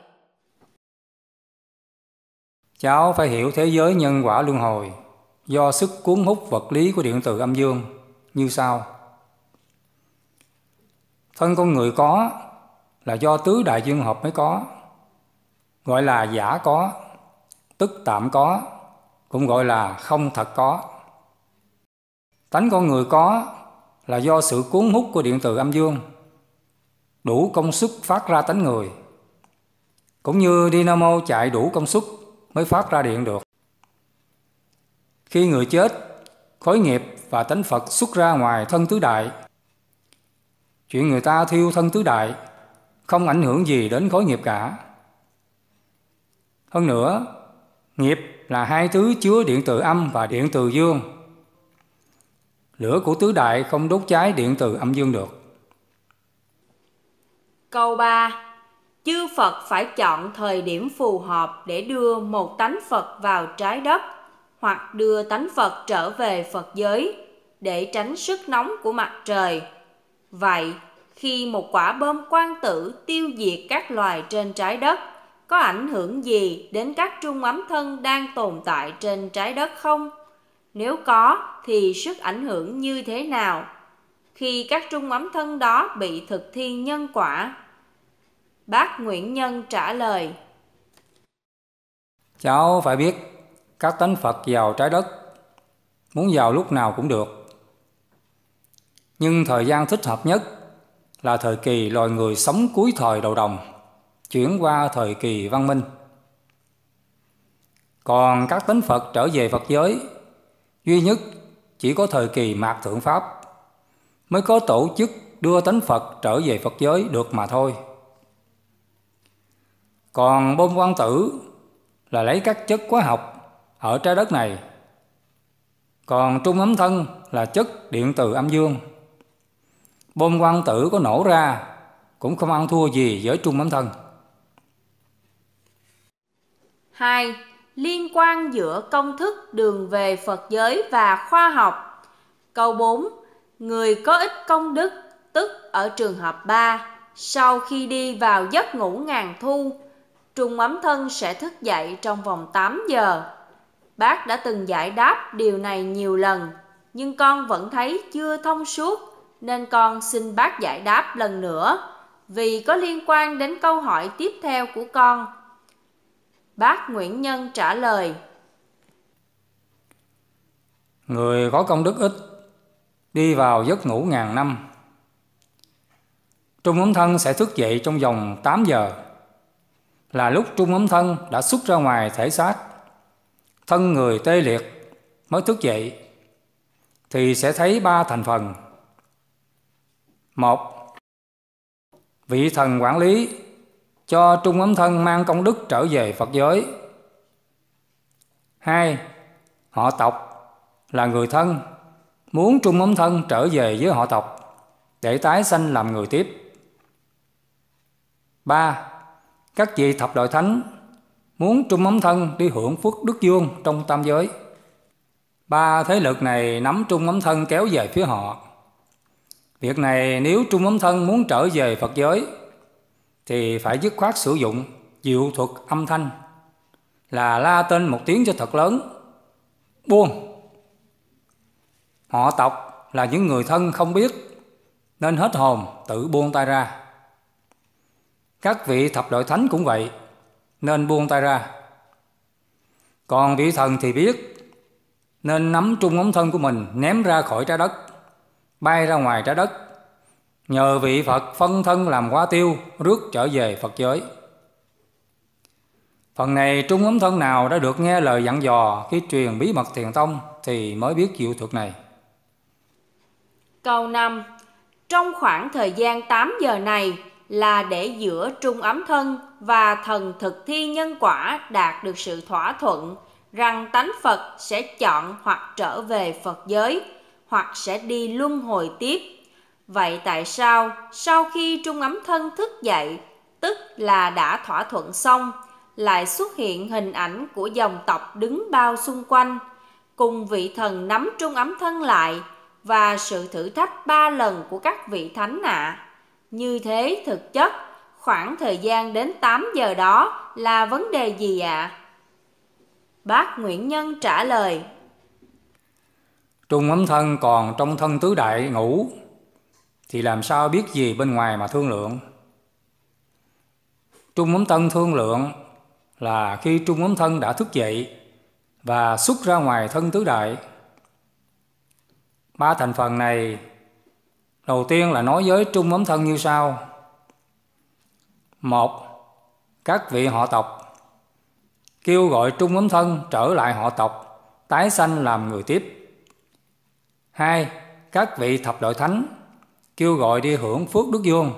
Cháu phải hiểu thế giới nhân quả luân hồi do sức cuốn hút vật lý của điện từ âm dương như sau. Thân con người có là do tứ đại dương hợp mới có, gọi là giả có, tức tạm có, cũng gọi là không thật có. Tánh con người có là do sự cuốn hút của điện từ âm dương, đủ công suất phát ra tánh người, cũng như dynamo chạy đủ công suất mới phát ra điện được. Khi người chết, khối nghiệp và tánh Phật xuất ra ngoài thân tứ đại. Chuyện người ta thiêu thân tứ đại không ảnh hưởng gì đến khối nghiệp cả. Hơn nữa, nghiệp là hai thứ chứa điện từ âm và điện từ dương. Lửa của tứ đại không đốt cháy điện từ âm dương được. Câu 3. Chư Phật phải chọn thời điểm phù hợp để đưa một tánh Phật vào trái đất, hoặc đưa tánh Phật trở về Phật giới để tránh sức nóng của mặt trời. Vậy, khi một quả bom quang tử tiêu diệt các loài trên trái đất, có ảnh hưởng gì đến các trung ấm thân đang tồn tại trên trái đất không? Nếu có, thì sức ảnh hưởng như thế nào khi các trung ấm thân đó bị thực thi nhân quả? Bác Nguyễn Nhân trả lời. Cháu phải biết các tánh Phật vào trái đất muốn vào lúc nào cũng được. Nhưng thời gian thích hợp nhất là thời kỳ loài người sống cuối thời đầu đồng, chuyển qua thời kỳ văn minh. Còn các tánh Phật trở về Phật giới, duy nhất chỉ có thời kỳ Mạt Thượng Pháp mới có tổ chức đưa tánh Phật trở về Phật giới được mà thôi. Còn bom quang tử là lấy các chất hóa học ở trái đất này, còn trung ấm thân là chất điện từ âm dương. Bom quang tử có nổ ra cũng không ăn thua gì với trung ấm thân. 2. Liên quan giữa công thức đường về Phật giới và khoa học. Câu 4. Người có ít công đức, tức ở trường hợp 3, sau khi đi vào giấc ngủ ngàn thu, trung ấm thân sẽ thức dậy trong vòng 8 giờ. Bác đã từng giải đáp điều này nhiều lần, nhưng con vẫn thấy chưa thông suốt, nên con xin bác giải đáp lần nữa, vì có liên quan đến câu hỏi tiếp theo của con. Bác Nguyễn Nhân trả lời: Người có công đức ít, đi vào giấc ngủ ngàn năm, trung ấm thân sẽ thức dậy trong vòng 8 giờ, là lúc trung ấm thân đã xuất ra ngoài thể xác, thân người tê liệt mới thức dậy, thì sẽ thấy 3 thành phần. 1. Vị thần quản lý cho trung ấm thân mang công đức trở về Phật giới. 2. Họ tộc là người thân muốn trung ấm thân trở về với họ tộc để tái sanh làm người tiếp. 3. Các vị thập đại thánh muốn trung ấm thân đi hưởng phước đức dương trong tam giới. 3 thế lực này nắm trung ấm thân kéo về phía họ. Việc này nếu trung ấm thân muốn trở về Phật giới thì phải dứt khoát sử dụng diệu thuật âm thanh, là la tên một tiếng cho thật lớn: buông. Họ tộc là những người thân không biết, nên hết hồn tự buông tay ra. Các vị thập đại thánh cũng vậy, nên buông tay ra. Còn vị thần thì biết, nên nắm trung ấm thân của mình ném ra khỏi trái đất, bay ra ngoài trái đất, nhờ vị Phật phân thân làm hóa tiêu, rước trở về Phật giới. Phần này trung ấm thân nào đã được nghe lời dặn dò khi truyền bí mật thiền tông thì mới biết diệu thuật này. Câu 5. Trong khoảng thời gian 8 giờ này là để giữa trung ấm thân và thần thực thi nhân quả đạt được sự thỏa thuận rằng tánh Phật sẽ chọn hoặc trở về Phật giới, hoặc sẽ đi luân hồi tiếp. Vậy tại sao sau khi trung ấm thân thức dậy, tức là đã thỏa thuận xong, lại xuất hiện hình ảnh của dòng tộc đứng bao xung quanh, cùng vị thần nắm trung ấm thân lại, và sự thử thách 3 lần của các vị thánh ạ? Như thế thực chất, khoảng thời gian đến 8 giờ đó là vấn đề gì ạ? Bác Nguyễn Nhân trả lời: Trung ấm thân còn trong thân tứ đại ngủ, thì làm sao biết gì bên ngoài mà thương lượng. Trung ấm thân thương lượng là khi trung ấm thân đã thức dậy và xuất ra ngoài thân tứ đại. 3 thành phần này, đầu tiên là nói với trung ấm thân như sau. 1. Các vị họ tộc kêu gọi trung ấm thân trở lại họ tộc, tái sanh làm người tiếp. 2. Các vị thập đại thánh kêu gọi đi hưởng phước đức dương.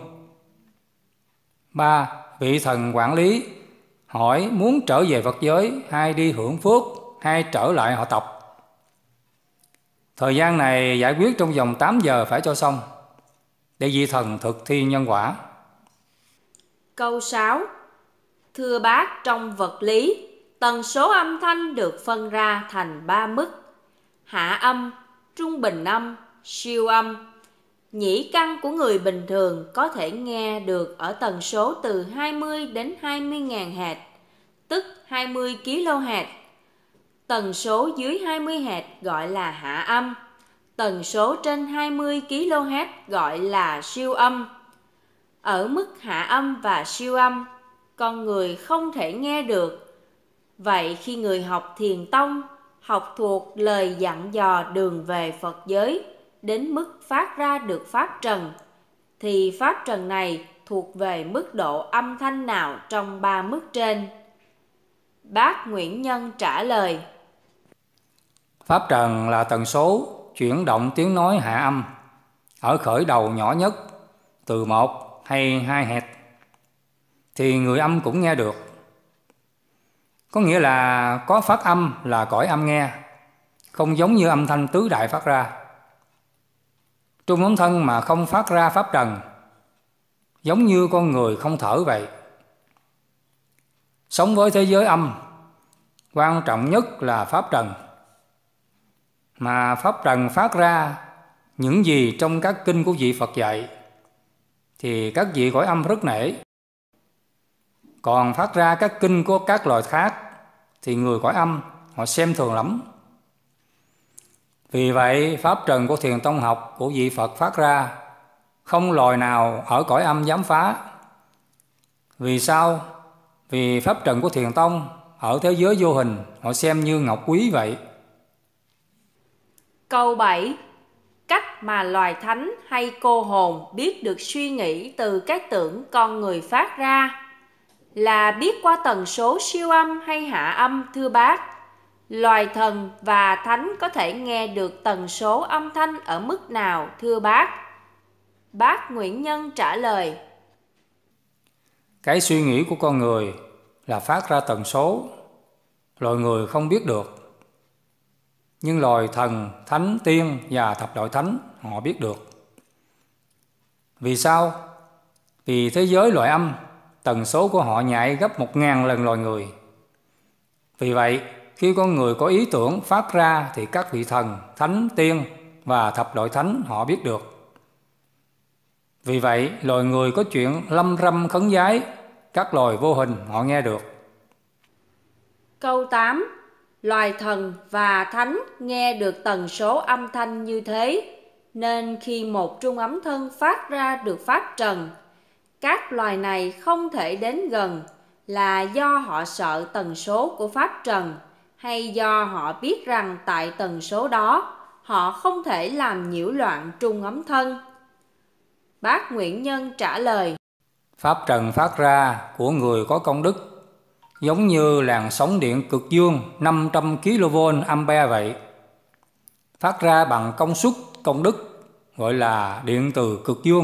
3. Vị thần quản lý hỏi muốn trở về Phật giới hay đi hưởng phước hay trở lại họ tộc. Thời gian này giải quyết trong vòng 8 giờ phải cho xong, để vị thần thực thi nhân quả. Câu 6. Thưa bác, trong vật lý, tần số âm thanh được phân ra thành 3 mức: hạ âm, trung bình âm, siêu âm. Nhĩ căn của người bình thường có thể nghe được ở tần số từ 20 đến 20.000 Hz, tức 20 kHz. Tần số dưới 20 Hz gọi là hạ âm, tần số trên 20 kHz gọi là siêu âm. Ở mức hạ âm và siêu âm, con người không thể nghe được. Vậy khi người học thiền tông, học thuộc lời dặn dò đường về Phật giới đến mức phát ra được pháp trần, thì pháp trần này thuộc về mức độ âm thanh nào trong 3 mức trên? Bác Nguyễn Nhân trả lời. Pháp trần là tần số chuyển động tiếng nói hạ âm ở khởi đầu nhỏ nhất từ 1 hay 2 Hz thì người âm cũng nghe được. Có nghĩa là có phát âm là cõi âm nghe, không giống như âm thanh tứ đại phát ra. Trung âm thân mà không phát ra pháp trần, giống như con người không thở vậy. Sống với thế giới âm, quan trọng nhất là pháp trần. Mà pháp trần phát ra những gì trong các kinh của vị Phật dạy thì các vị cõi âm rất nể. Còn phát ra các kinh của các loài khác thì người cõi âm họ xem thường lắm. Vì vậy pháp trần của thiền tông học của vị Phật phát ra không loài nào ở cõi âm dám phá. Vì sao? Vì pháp trần của thiền tông ở thế giới vô hình họ xem như ngọc quý vậy. Câu 7. Cách mà loài thánh hay cô hồn biết được suy nghĩ từ các tưởng con người phát ra là biết qua tần số siêu âm hay hạ âm, thưa bác? Loài thần và thánh có thể nghe được tần số âm thanh ở mức nào, thưa bác? Bác Nguyễn Nhân trả lời. Cái suy nghĩ của con người là phát ra tần số, loài người không biết được. Nhưng loài thần, thánh, tiên và thập đại thánh họ biết được. Vì sao? Vì thế giới loài âm, tần số của họ nhạy gấp 1000 lần loài người. Vì vậy, khi con người có ý tưởng phát ra thì các vị thần, thánh, tiên và thập đại thánh họ biết được. Vì vậy, loài người có chuyện lâm râm khấn vái, các loài vô hình họ nghe được. Câu 8. Loài thần và thánh nghe được tần số âm thanh như thế, nên khi một trung ấm thân phát ra được pháp trần, các loài này không thể đến gần là do họ sợ tần số của pháp trần, hay do họ biết rằng tại tần số đó họ không thể làm nhiễu loạn trung ấm thân? Bác Nguyễn Nhân trả lời. Pháp trần phát ra của người có công đức giống như làn sóng điện cực dương 500 kV ampere vậy. Phát ra bằng công suất công đức gọi là điện từ cực dương.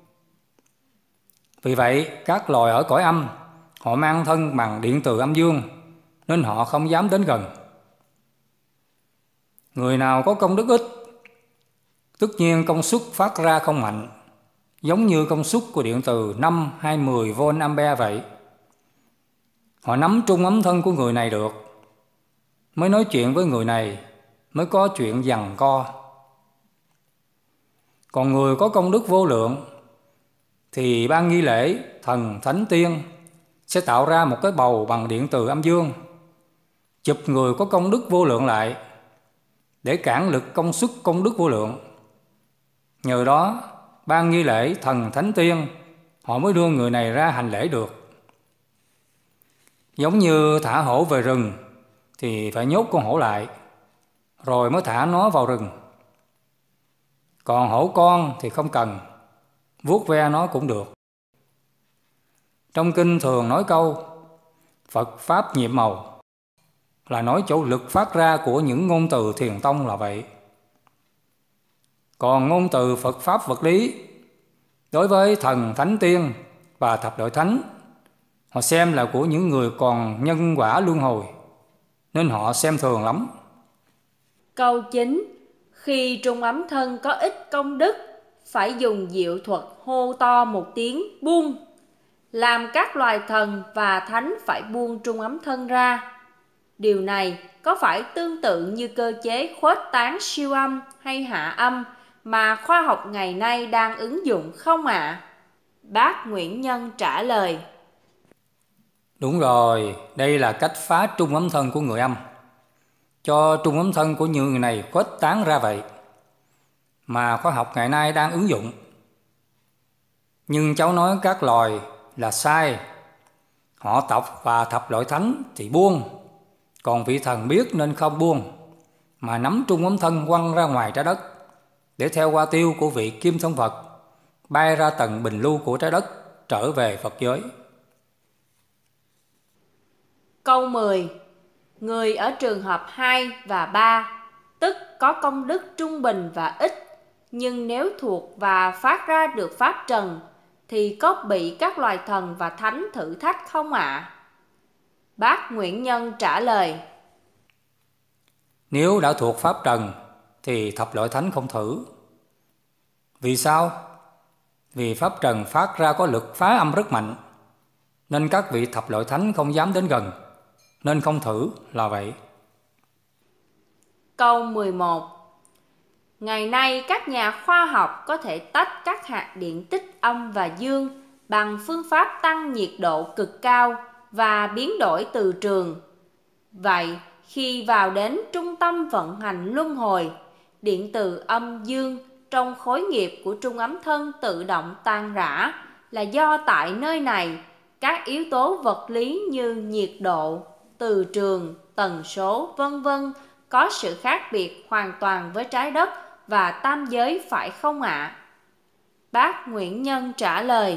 Vì vậy các loài ở cõi âm họ mang thân bằng điện từ âm dương nên họ không dám đến gần. Người nào có công đức ít, tất nhiên công suất phát ra không mạnh, giống như công suất của điện từ 5 hay 10 V ampere vậy. Họ nắm trung ấm thân của người này được, mới nói chuyện với người này, mới có chuyện giằng co. Còn người có công đức vô lượng thì ban nghi lễ thần thánh tiên sẽ tạo ra một cái bầu bằng điện từ âm dương, chụp người có công đức vô lượng lại để cản lực công suất công đức vô lượng. Nhờ đó ban nghi lễ thần thánh tiên họ mới đưa người này ra hành lễ được. Giống như thả hổ về rừng thì phải nhốt con hổ lại rồi mới thả nó vào rừng. Còn hổ con thì không cần, vuốt ve nó cũng được. Trong kinh thường nói câu Phật Pháp nhiệm màu, là nói chỗ lực phát ra của những ngôn từ thiền tông là vậy. Còn ngôn từ Phật Pháp vật lý đối với thần thánh tiên và thập đại thánh, họ xem là của những người còn nhân quả luân hồi, nên họ xem thường lắm. Câu 9. Khi trung ấm thân có ít công đức, phải dùng diệu thuật hô to một tiếng buông, làm các loài thần và thánh phải buông trung ấm thân ra. Điều này có phải tương tự như cơ chế khuếch tán siêu âm hay hạ âm mà khoa học ngày nay đang ứng dụng không ạ? Bác Nguyễn Nhân trả lời. Đúng rồi, đây là cách phá trung ấm thân của người âm, cho trung ấm thân của những người này khuếch tán ra vậy, mà khoa học ngày nay đang ứng dụng. Nhưng cháu nói các loài là sai. Họ tộc và thập loại thánh thì buông, còn vị thần biết nên không buông, mà nắm trung ấm thân quăng ra ngoài trái đất để theo hoa tiêu của vị Kim Thân Phật bay ra tầng bình lưu của trái đất trở về Phật giới. Câu 10. Người ở trường hợp 2 và 3, tức có công đức trung bình và ít, nhưng nếu thuộc và phát ra được pháp trần, thì có bị các loài thần và thánh thử thách không ạ? Bác Nguyễn Nhân trả lời: Nếu đã thuộc pháp trần thì thập loại thánh không thử. Vì sao? Vì pháp trần phát ra có lực phá âm rất mạnh, nên các vị thập loại thánh không dám đến gần, nên không thử là vậy. Câu 11. Ngày nay các nhà khoa học có thể tách các hạt điện tích âm và dương bằng phương pháp tăng nhiệt độ cực cao và biến đổi từ trường. Vậy, khi vào đến trung tâm vận hành luân hồi, điện từ âm dương trong khối nghiệp của trung ấm thân tự động tan rã là do tại nơi này các yếu tố vật lý như nhiệt độ, từ trường, tần số, vân vân có sự khác biệt hoàn toàn với trái đất và tam giới, phải không ạ? Bác Nguyễn Nhân trả lời: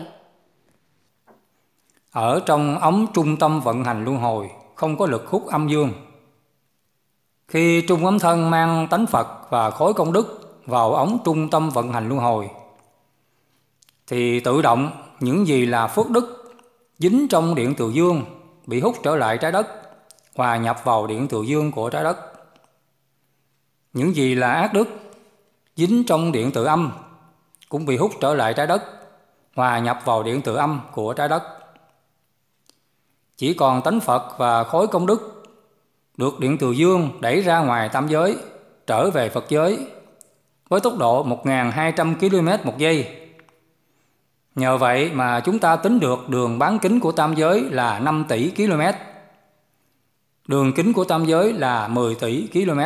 Ở trong ống trung tâm vận hành luân hồi không có lực hút âm dương. Khi trung ấm thân mang tánh Phật và khối công đức vào ống trung tâm vận hành luân hồi, thì tự động những gì là phước đức dính trong điện từ dương bị hút trở lại trái đất, hòa nhập vào điện từ dương của trái đất. Những gì là ác đức dính trong điện từ âm cũng bị hút trở lại trái đất, hòa nhập vào điện từ âm của trái đất. Chỉ còn tánh Phật và khối công đức được điện từ dương đẩy ra ngoài tam giới, trở về Phật giới với tốc độ 1.200 km một giây. Nhờ vậy mà chúng ta tính được đường bán kính của tam giới là 5 tỷ km. Đường kính của tam giới là 10 tỷ km.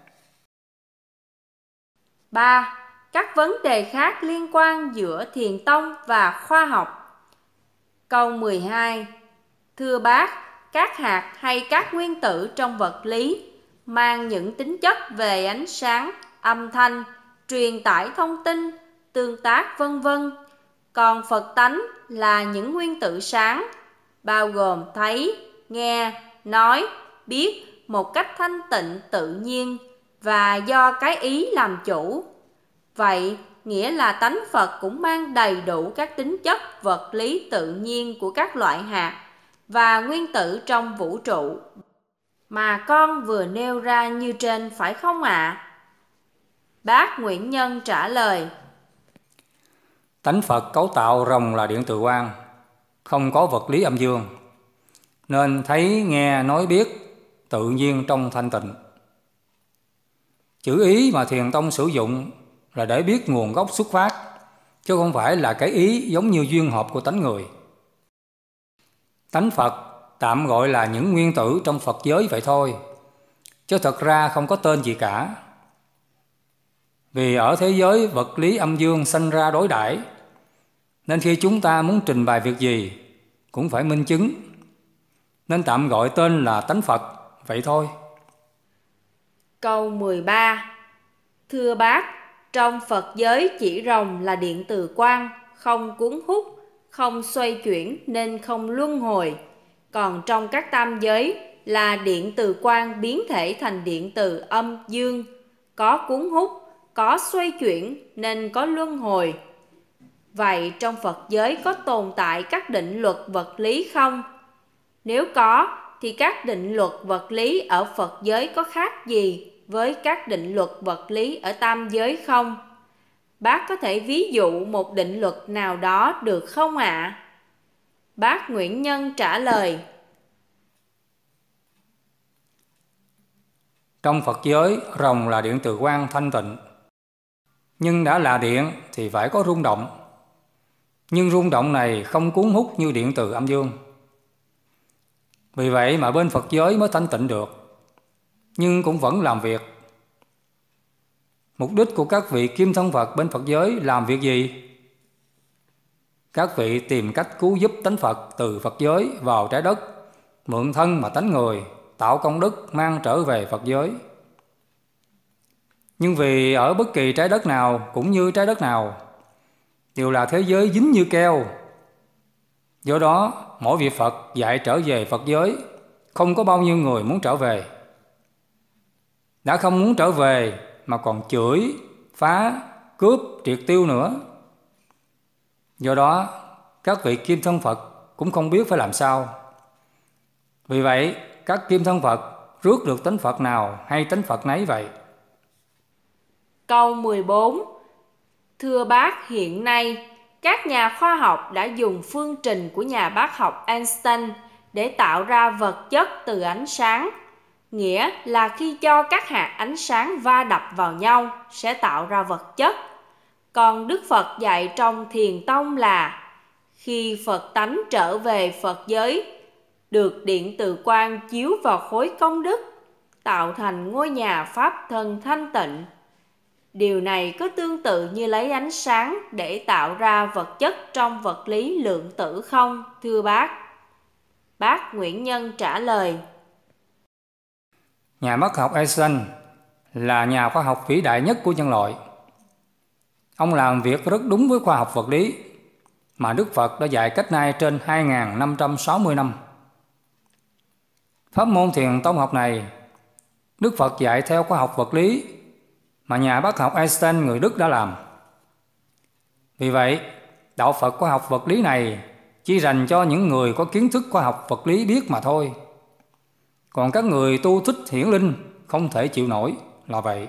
3. Các vấn đề khác liên quan giữa thiền tông và khoa học. Câu 12. Thưa bác, các hạt hay các nguyên tử trong vật lý mang những tính chất về ánh sáng, âm thanh, truyền tải thông tin, tương tác vân vân. Còn Phật tánh là những nguyên tử sáng, bao gồm thấy, nghe, nói, biết một cách thanh tịnh tự nhiên và do cái ý làm chủ. Vậy nghĩa là tánh Phật cũng mang đầy đủ các tính chất vật lý tự nhiên của các loại hạt và nguyên tử trong vũ trụ mà con vừa nêu ra như trên, phải không ạ? Bác Nguyễn Nhân trả lời: Tánh Phật cấu tạo rồng là điện từ quang, không có vật lý âm dương, nên thấy, nghe, nói, biết tự nhiên trong thanh tịnh. Chữ ý mà thiền tông sử dụng là để biết nguồn gốc xuất phát, chứ không phải là cái ý giống như duyên hợp của tánh người. Tánh Phật tạm gọi là những nguyên tử trong Phật giới vậy thôi, chứ thật ra không có tên gì cả. Vì ở thế giới vật lý âm dương sanh ra đối đãi, nên khi chúng ta muốn trình bày việc gì cũng phải minh chứng, nên tạm gọi tên là tánh Phật vậy thôi. Câu 13. Thưa bác, trong Phật giới chỉ rồng là điện từ quang, không cuốn hút, không xoay chuyển nên không luân hồi. Còn trong các tam giới là điện từ quang biến thể thành điện từ âm dương, có cuốn hút, có xoay chuyển nên có luân hồi. Vậy trong Phật giới có tồn tại các định luật vật lý không? Nếu có, thì các định luật vật lý ở Phật giới có khác gì với các định luật vật lý ở tam giới không? Bác có thể ví dụ một định luật nào đó được không ạ? Bác Nguyễn Nhân trả lời: Trong Phật giới, rồng là điện từ quang thanh tịnh. Nhưng đã là điện thì phải có rung động. Nhưng rung động này không cuốn hút như điện từ âm dương. Vì vậy mà bên Phật giới mới thanh tịnh được, nhưng cũng vẫn làm việc. Mục đích của các vị kim thân Phật bên Phật giới làm việc gì? Các vị tìm cách cứu giúp tánh Phật từ Phật giới vào trái đất, mượn thân mà tánh người, tạo công đức mang trở về Phật giới. Nhưng vì ở bất kỳ trái đất nào cũng như trái đất nào đều là thế giới dính như keo, Do đó, mỗi vị Phật dạy trở về Phật giới, không có bao nhiêu người muốn trở về. Đã không muốn trở về mà còn chửi, phá, cướp, triệt tiêu nữa. Do đó, các vị kim thân Phật cũng không biết phải làm sao. Vì vậy, các kim thân Phật rước được tánh Phật nào hay tánh Phật nấy vậy. Câu 14. Thưa bác, hiện nay, các nhà khoa học đã dùng phương trình của nhà bác học Einstein để tạo ra vật chất từ ánh sáng. Nghĩa là khi cho các hạt ánh sáng va đập vào nhau sẽ tạo ra vật chất. Còn Đức Phật dạy trong Thiền Tông là khi Phật tánh trở về Phật giới, được điện từ quang chiếu vào khối công đức, tạo thành ngôi nhà Pháp thân thanh tịnh. Điều này có tương tự như lấy ánh sáng để tạo ra vật chất trong vật lý lượng tử không, thưa bác? Bác Nguyễn Nhân trả lời. Nhà bác học Einstein là nhà khoa học vĩ đại nhất của nhân loại. Ông làm việc rất đúng với khoa học vật lý mà Đức Phật đã dạy cách nay trên 2.560 năm. Pháp môn Thiền Tông học này, Đức Phật dạy theo khoa học vật lý mà nhà bác học Einstein người Đức đã làm. Vì vậy, đạo Phật khoa học vật lý này chỉ dành cho những người có kiến thức khoa học vật lý biết mà thôi. Còn các người tu thích hiển linh không thể chịu nổi là vậy.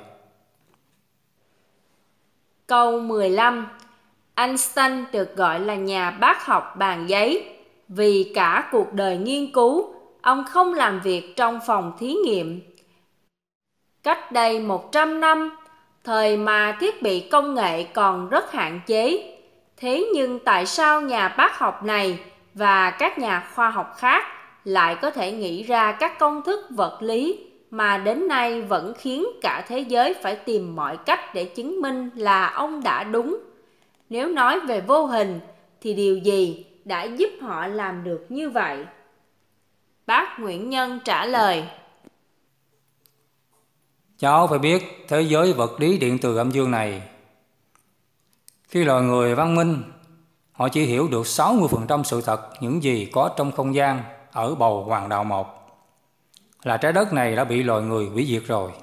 Câu 15. Einstein được gọi là nhà bác học bàn giấy vì cả cuộc đời nghiên cứu, ông không làm việc trong phòng thí nghiệm. Cách đây 100 năm, thời mà thiết bị công nghệ còn rất hạn chế. Thế nhưng tại sao nhà bác học này và các nhà khoa học khác lại có thể nghĩ ra các công thức vật lý mà đến nay vẫn khiến cả thế giới phải tìm mọi cách để chứng minh là ông đã đúng? Nếu nói về vô hình thì điều gì đã giúp họ làm được như vậy? Bác Nguyễn Nhân trả lời. Cháu phải biết thế giới vật lý điện từ âm dương này, khi loài người văn minh, họ chỉ hiểu được 60% sự thật những gì có trong không gian ở bầu hoàng đạo 1, là trái đất này đã bị loài người hủy diệt rồi.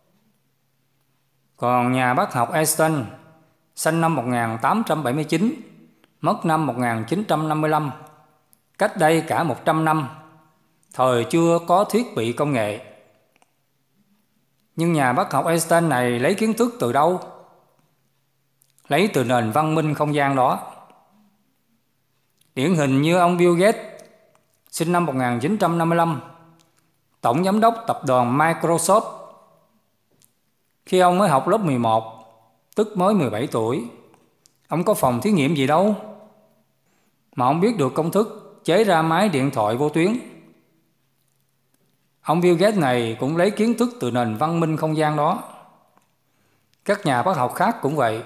Còn nhà bác học Einstein sinh năm 1879, mất năm 1955, cách đây cả 100 năm, thời chưa có thiết bị công nghệ. Nhưng nhà bác học Einstein này lấy kiến thức từ đâu? Lấy từ nền văn minh không gian đó. Điển hình như ông Bill Gates, sinh năm 1955, tổng giám đốc tập đoàn Microsoft. Khi ông mới học lớp 11, tức mới 17 tuổi, ông có phòng thí nghiệm gì đâu mà ông biết được công thức chế ra máy điện thoại vô tuyến. Ông Bill Gates này cũng lấy kiến thức từ nền văn minh không gian đó. Các nhà bác học khác cũng vậy.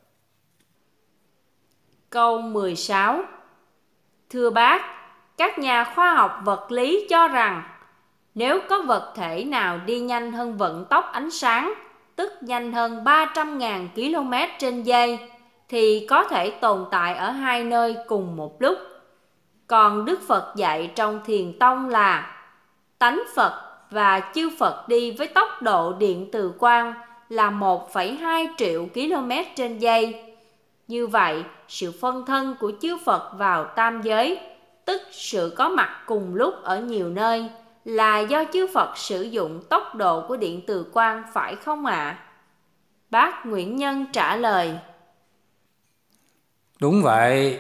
Câu 16. Thưa bác, các nhà khoa học vật lý cho rằng nếu có vật thể nào đi nhanh hơn vận tốc ánh sáng, tức nhanh hơn 300.000 km/giây, thì có thể tồn tại ở hai nơi cùng một lúc. Còn Đức Phật dạy trong Thiền Tông là tánh Phật và chư Phật đi với tốc độ điện từ quang là 1,2 triệu km/giây. Như vậy, sự phân thân của chư Phật vào tam giới, tức sự có mặt cùng lúc ở nhiều nơi, là do chư Phật sử dụng tốc độ của điện từ quang, phải không ạ? Bác Nguyễn Nhân trả lời. Đúng vậy.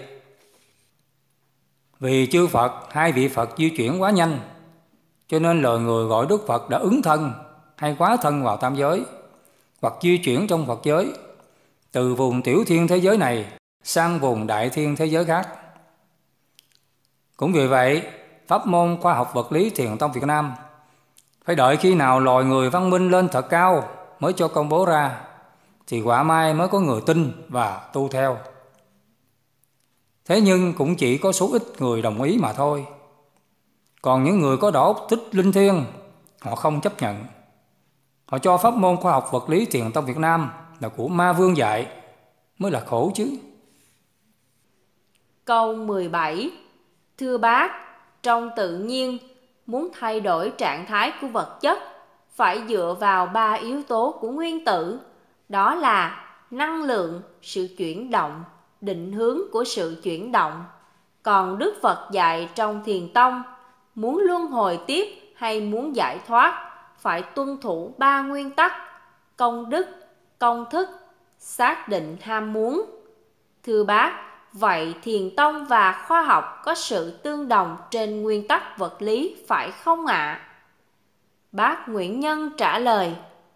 Vì chư Phật, hai vị Phật di chuyển quá nhanh, cho nên lời người gọi Đức Phật đã ứng thân hay quá thân vào tam giới, hoặc di chuyển trong Phật giới, từ vùng tiểu thiên thế giới này sang vùng đại thiên thế giới khác. Cũng vì vậy, pháp môn khoa học vật lý Thiền Tông Việt Nam phải đợi khi nào loài người văn minh lên thật cao mới cho công bố ra, thì quả mai mới có người tin và tu theo. Thế nhưng cũng chỉ có số ít người đồng ý mà thôi. Còn những người có đầu óc thích linh thiêng, họ không chấp nhận. Họ cho pháp môn khoa học vật lý Thiền Tông Việt Nam là của ma vương dạy, mới là khổ chứ. Câu 17. Thưa bác, trong tự nhiên, muốn thay đổi trạng thái của vật chất phải dựa vào 3 yếu tố của nguyên tử, đó là năng lượng, sự chuyển động, định hướng của sự chuyển động. Còn Đức Phật dạy trong Thiền tông, muốn luân hồi tiếp hay muốn giải thoát phải tuân thủ 3 nguyên tắc: công đức, công thức, xác định ham muốn. Thưa bác, vậy Thiền tông và khoa học có sự tương đồng trên nguyên tắc vật lý phải không ạ? Bác Nguyễn Nhân trả lời: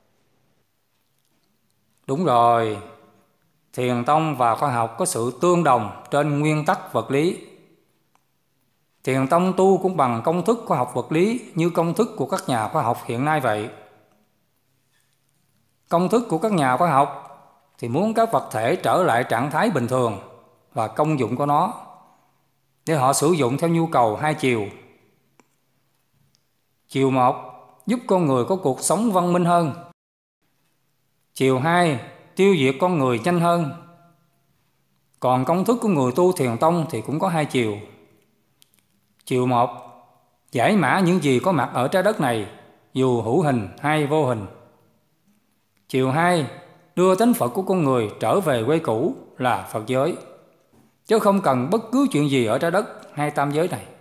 Đúng rồi, Thiền tông và khoa học có sự tương đồng trên nguyên tắc vật lý. Thiền tông tu cũng bằng công thức khoa học vật lý như công thức của các nhà khoa học hiện nay vậy. Công thức của các nhà khoa học thì muốn các vật thể trở lại trạng thái bình thường và công dụng của nó, để họ sử dụng theo nhu cầu hai chiều. Chiều 1 giúp con người có cuộc sống văn minh hơn. Chiều 2 tiêu diệt con người nhanh hơn. Còn công thức của người tu Thiền tông thì cũng có hai chiều. Chiều 1 giải mã những gì có mặt ở trái đất này, dù hữu hình hay vô hình. Chiều 2 đưa tánh Phật của con người trở về quê cũ là Phật giới, chứ không cần bất cứ chuyện gì ở trái đất hay tam giới này.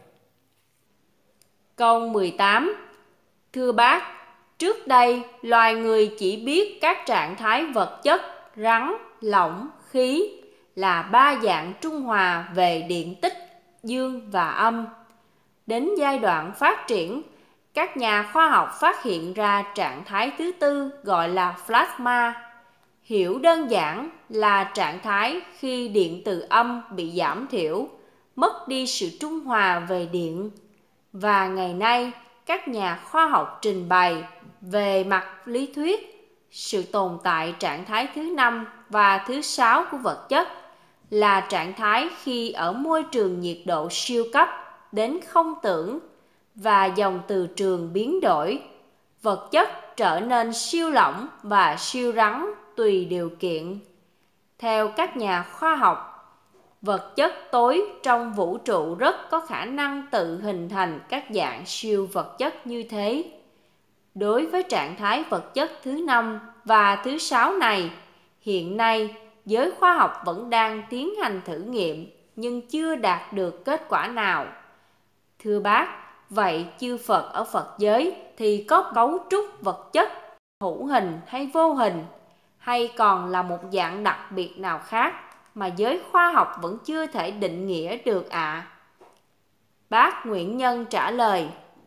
Câu 18. Thưa bác, trước đây loài người chỉ biết các trạng thái vật chất rắn, lỏng, khí là 3 dạng trung hòa về điện tích, dương và âm. Đến giai đoạn phát triển, các nhà khoa học phát hiện ra trạng thái thứ tư gọi là plasma. Hiểu đơn giản là trạng thái khi điện từ âm bị giảm thiểu, mất đi sự trung hòa về điện. Và ngày nay, các nhà khoa học trình bày về mặt lý thuyết sự tồn tại trạng thái thứ 5 và thứ 6 của vật chất là trạng thái khi ở môi trường nhiệt độ siêu cấp đến không tưởng và dòng từ trường biến đổi, vật chất trở nên siêu lỏng và siêu rắn tùy điều kiện. Theo các nhà khoa học, vật chất tối trong vũ trụ rất có khả năng tự hình thành các dạng siêu vật chất như thế. Đối với trạng thái vật chất thứ 5 và thứ 6 này, hiện nay giới khoa học vẫn đang tiến hành thử nghiệm nhưng chưa đạt được kết quả nào. Thưa bác, vậy chư Phật ở Phật giới thì có cấu trúc vật chất hữu hình hay vô hình, hay còn là một dạng đặc biệt nào khác mà giới khoa học vẫn chưa thể định nghĩa được ạ? Bác Nguyễn Nhân trả lời: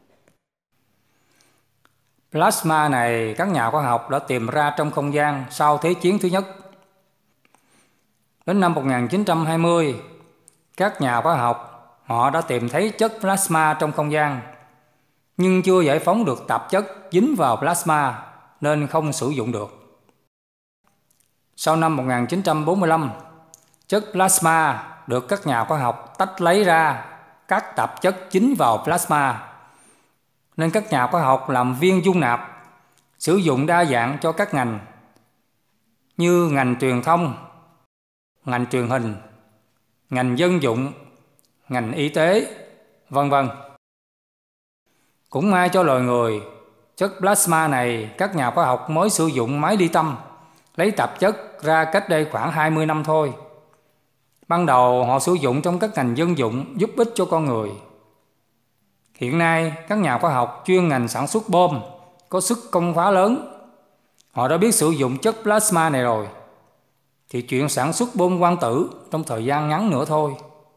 Plasma này các nhà khoa học đã tìm ra trong không gian sau Thế chiến thứ nhất. Đến năm 1920, các nhà khoa học họ đã tìm thấy chất plasma trong không gian, nhưng chưa giải phóng được tạp chất dính vào plasma nên không sử dụng được. Sau năm 1945, chất plasma được các nhà khoa học tách lấy ra các tạp chất dính vào plasma, nên các nhà khoa học làm viên dung nạp, sử dụng đa dạng cho các ngành như ngành truyền thông, ngành truyền hình, ngành dân dụng, ngành y tế, vân vân. Cũng may cho loài người, chất plasma này các nhà khoa học mới sử dụng máy ly tâm lấy tạp chất ra cách đây khoảng 20 năm thôi. Ban đầu họ sử dụng trong các ngành dân dụng giúp ích cho con người. Hiện nay, các nhà khoa học chuyên ngành sản xuất bom có sức công phá lớn. Họ đã biết sử dụng chất plasma này rồi, thì chuyện sản xuất bom quang tử trong thời gian ngắn nữa thôi.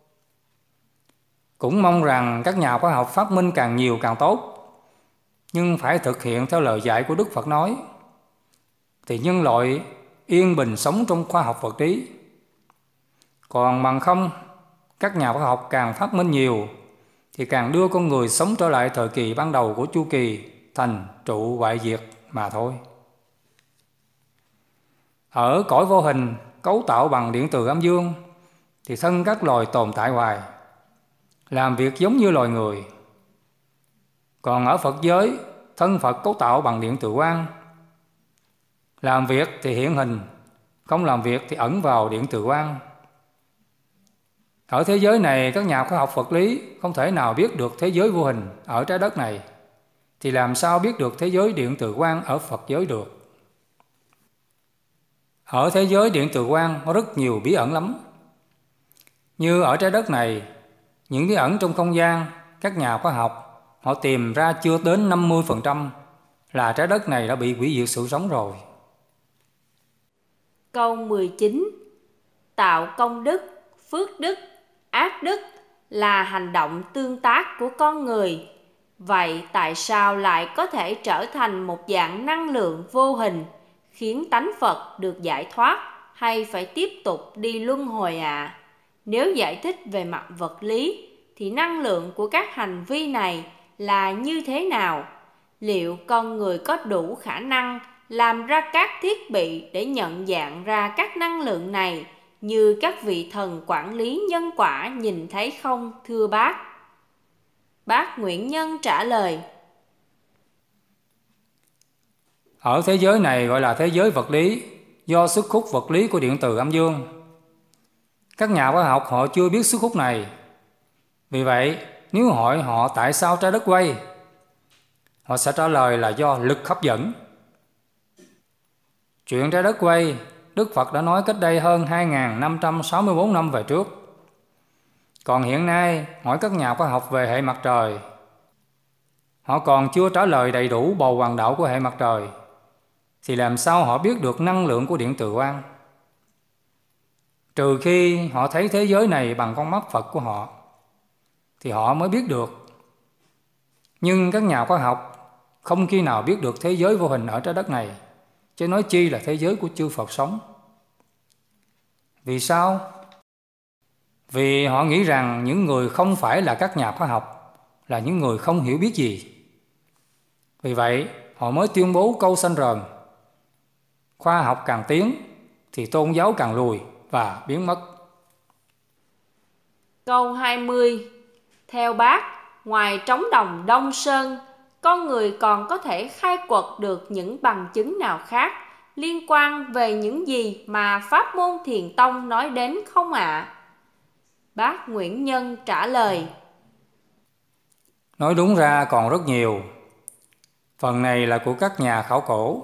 Cũng mong rằng các nhà khoa học phát minh càng nhiều càng tốt, nhưng phải thực hiện theo lời dạy của Đức Phật nói, thì nhân loại yên bình sống trong khoa học vật lý. Còn bằng không, các nhà khoa học càng phát minh nhiều thì càng đưa con người sống trở lại thời kỳ ban đầu của chu kỳ thành trụ hoại diệt mà thôi. Ở cõi vô hình cấu tạo bằng điện từ âm dương thì thân các loài tồn tại hoài, làm việc giống như loài người. Còn ở Phật giới, thân Phật cấu tạo bằng điện từ quang, làm việc thì hiện hình, không làm việc thì ẩn vào điện từ quang. Ở thế giới này, các nhà khoa học vật lý không thể nào biết được thế giới vô hình ở trái đất này, thì làm sao biết được thế giới điện từ quang ở Phật giới được? Ở thế giới điện từ quang có rất nhiều bí ẩn lắm. Như ở trái đất này, những bí ẩn trong không gian, các nhà khoa học họ tìm ra chưa đến 50% là trái đất này đã bị hủy diệt sự sống rồi. Câu 19. Tạo công đức, phước đức, ác đức là hành động tương tác của con người. Vậy tại sao lại có thể trở thành một dạng năng lượng vô hình, khiến tánh Phật được giải thoát, hay phải tiếp tục đi luân hồi ạ? Nếu giải thích về mặt vật lý, thì năng lượng của các hành vi này là như thế nào? Liệu con người có đủ khả năng làm ra các thiết bị để nhận dạng ra các năng lượng này như các vị thần quản lý nhân quả nhìn thấy không, thưa bác? Bác Nguyễn Nhân trả lời: Ở thế giới này gọi là thế giới vật lý, do sức hút vật lý của điện từ âm dương. Các nhà khoa học họ chưa biết sức hút này. Vì vậy, nếu hỏi họ tại sao trái đất quay, họ sẽ trả lời là do lực hấp dẫn. Chuyện trái đất quay, Đức Phật đã nói cách đây hơn 2.564 năm về trước. Còn hiện nay, hỏi các nhà khoa học về hệ mặt trời, họ còn chưa trả lời đầy đủ bầu hoàng đạo của hệ mặt trời, thì làm sao họ biết được năng lượng của điện từ quang? Trừ khi họ thấy thế giới này bằng con mắt Phật của họ, thì họ mới biết được. Nhưng các nhà khoa học không khi nào biết được thế giới vô hình ở trái đất này, chứ nói chi là thế giới của chư Phật sống. Vì sao? Vì họ nghĩ rằng những người không phải là các nhà khoa học là những người không hiểu biết gì. Vì vậy, họ mới tuyên bố câu xanh rờn: khoa học càng tiến thì tôn giáo càng lùi và biến mất. Câu 20. Theo bác, ngoài trống đồng Đông Sơn, con người còn có thể khai quật được những bằng chứng nào khác liên quan về những gì mà pháp môn Thiền Tông nói đến không ạ? Bác Nguyễn Nhân trả lời: Nói đúng ra còn rất nhiều. Phần này là của các nhà khảo cổ.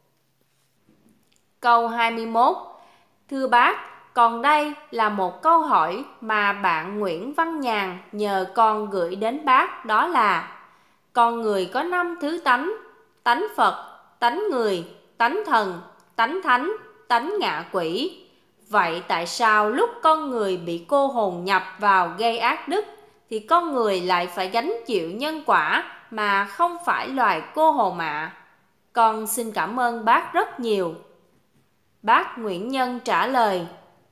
Câu 21. Thưa bác, còn đây là một câu hỏi mà bạn Nguyễn Văn Nhàn nhờ con gửi đến bác, đó là: con người có 5 thứ tánh: tánh Phật, tánh người, tánh thần, tánh thánh, tánh ngạ quỷ. Vậy tại sao lúc con người bị cô hồn nhập vào gây ác đức thì con người lại phải gánh chịu nhân quả mà không phải loài cô hồn ạ? Con xin cảm ơn bác rất nhiều. Bác Nguyễn Nhân trả lời: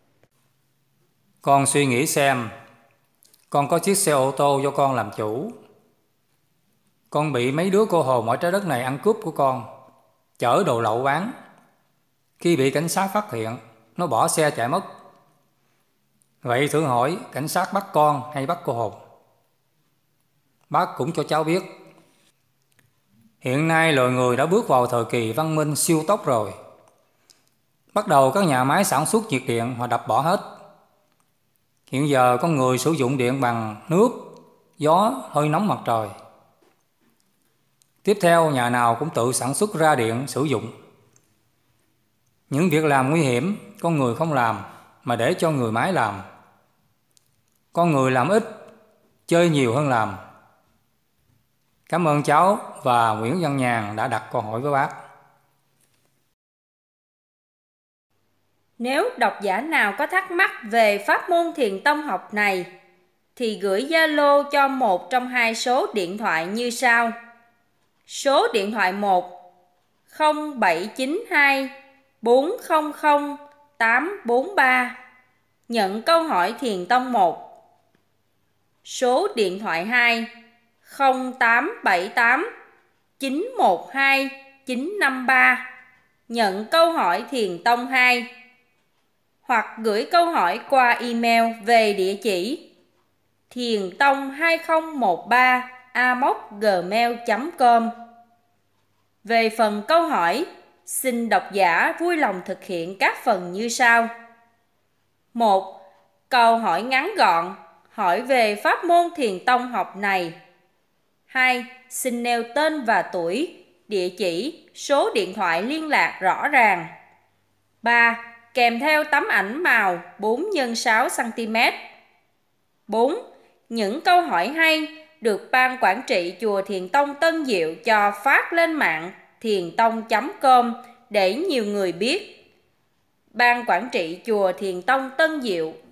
Con suy nghĩ xem, con có chiếc xe ô tô do con làm chủ. Con bị mấy đứa cô hồn ở trái đất này ăn cướp của con, chở đồ lậu bán. Khi bị cảnh sát phát hiện, nó bỏ xe chạy mất. Vậy thử hỏi, cảnh sát bắt con hay bắt cô hồn? Bác cũng cho cháu biết, hiện nay loài người đã bước vào thời kỳ văn minh siêu tốc rồi. Bắt đầu các nhà máy sản xuất nhiệt điện họ đập bỏ hết. Hiện giờ con người sử dụng điện bằng nước, gió, hơi nóng mặt trời. Tiếp theo, nhà nào cũng tự sản xuất ra điện sử dụng. Những việc làm nguy hiểm, con người không làm, mà để cho người máy làm. Con người làm ít, chơi nhiều hơn làm. Cảm ơn cháu và Nguyễn Văn Nhàn đã đặt câu hỏi với bác. Nếu độc giả nào có thắc mắc về pháp môn Thiền Tông học này, thì gửi Zalo cho một trong hai số điện thoại như sau. Số điện thoại 1 0792 400 843, nhận câu hỏi Thiền Tông 1. Số điện thoại 2 0878 912 953, nhận câu hỏi Thiền Tông 2. Hoặc gửi câu hỏi qua email về địa chỉ thientông2013@gmail.com. Về phần câu hỏi, xin độc giả vui lòng thực hiện các phần như sau. 1. Câu hỏi ngắn gọn, hỏi về pháp môn thiền tông học này. 2. Xin nêu tên và tuổi, địa chỉ, số điện thoại liên lạc rõ ràng. 3. Kèm theo tấm ảnh màu 4x6 cm. 4. Những câu hỏi hay được Ban Quản trị Chùa Thiền Tông Tân Diệu cho phát lên mạng thiềntông.com để nhiều người biết. Ban Quản trị Chùa Thiền Tông Tân Diệu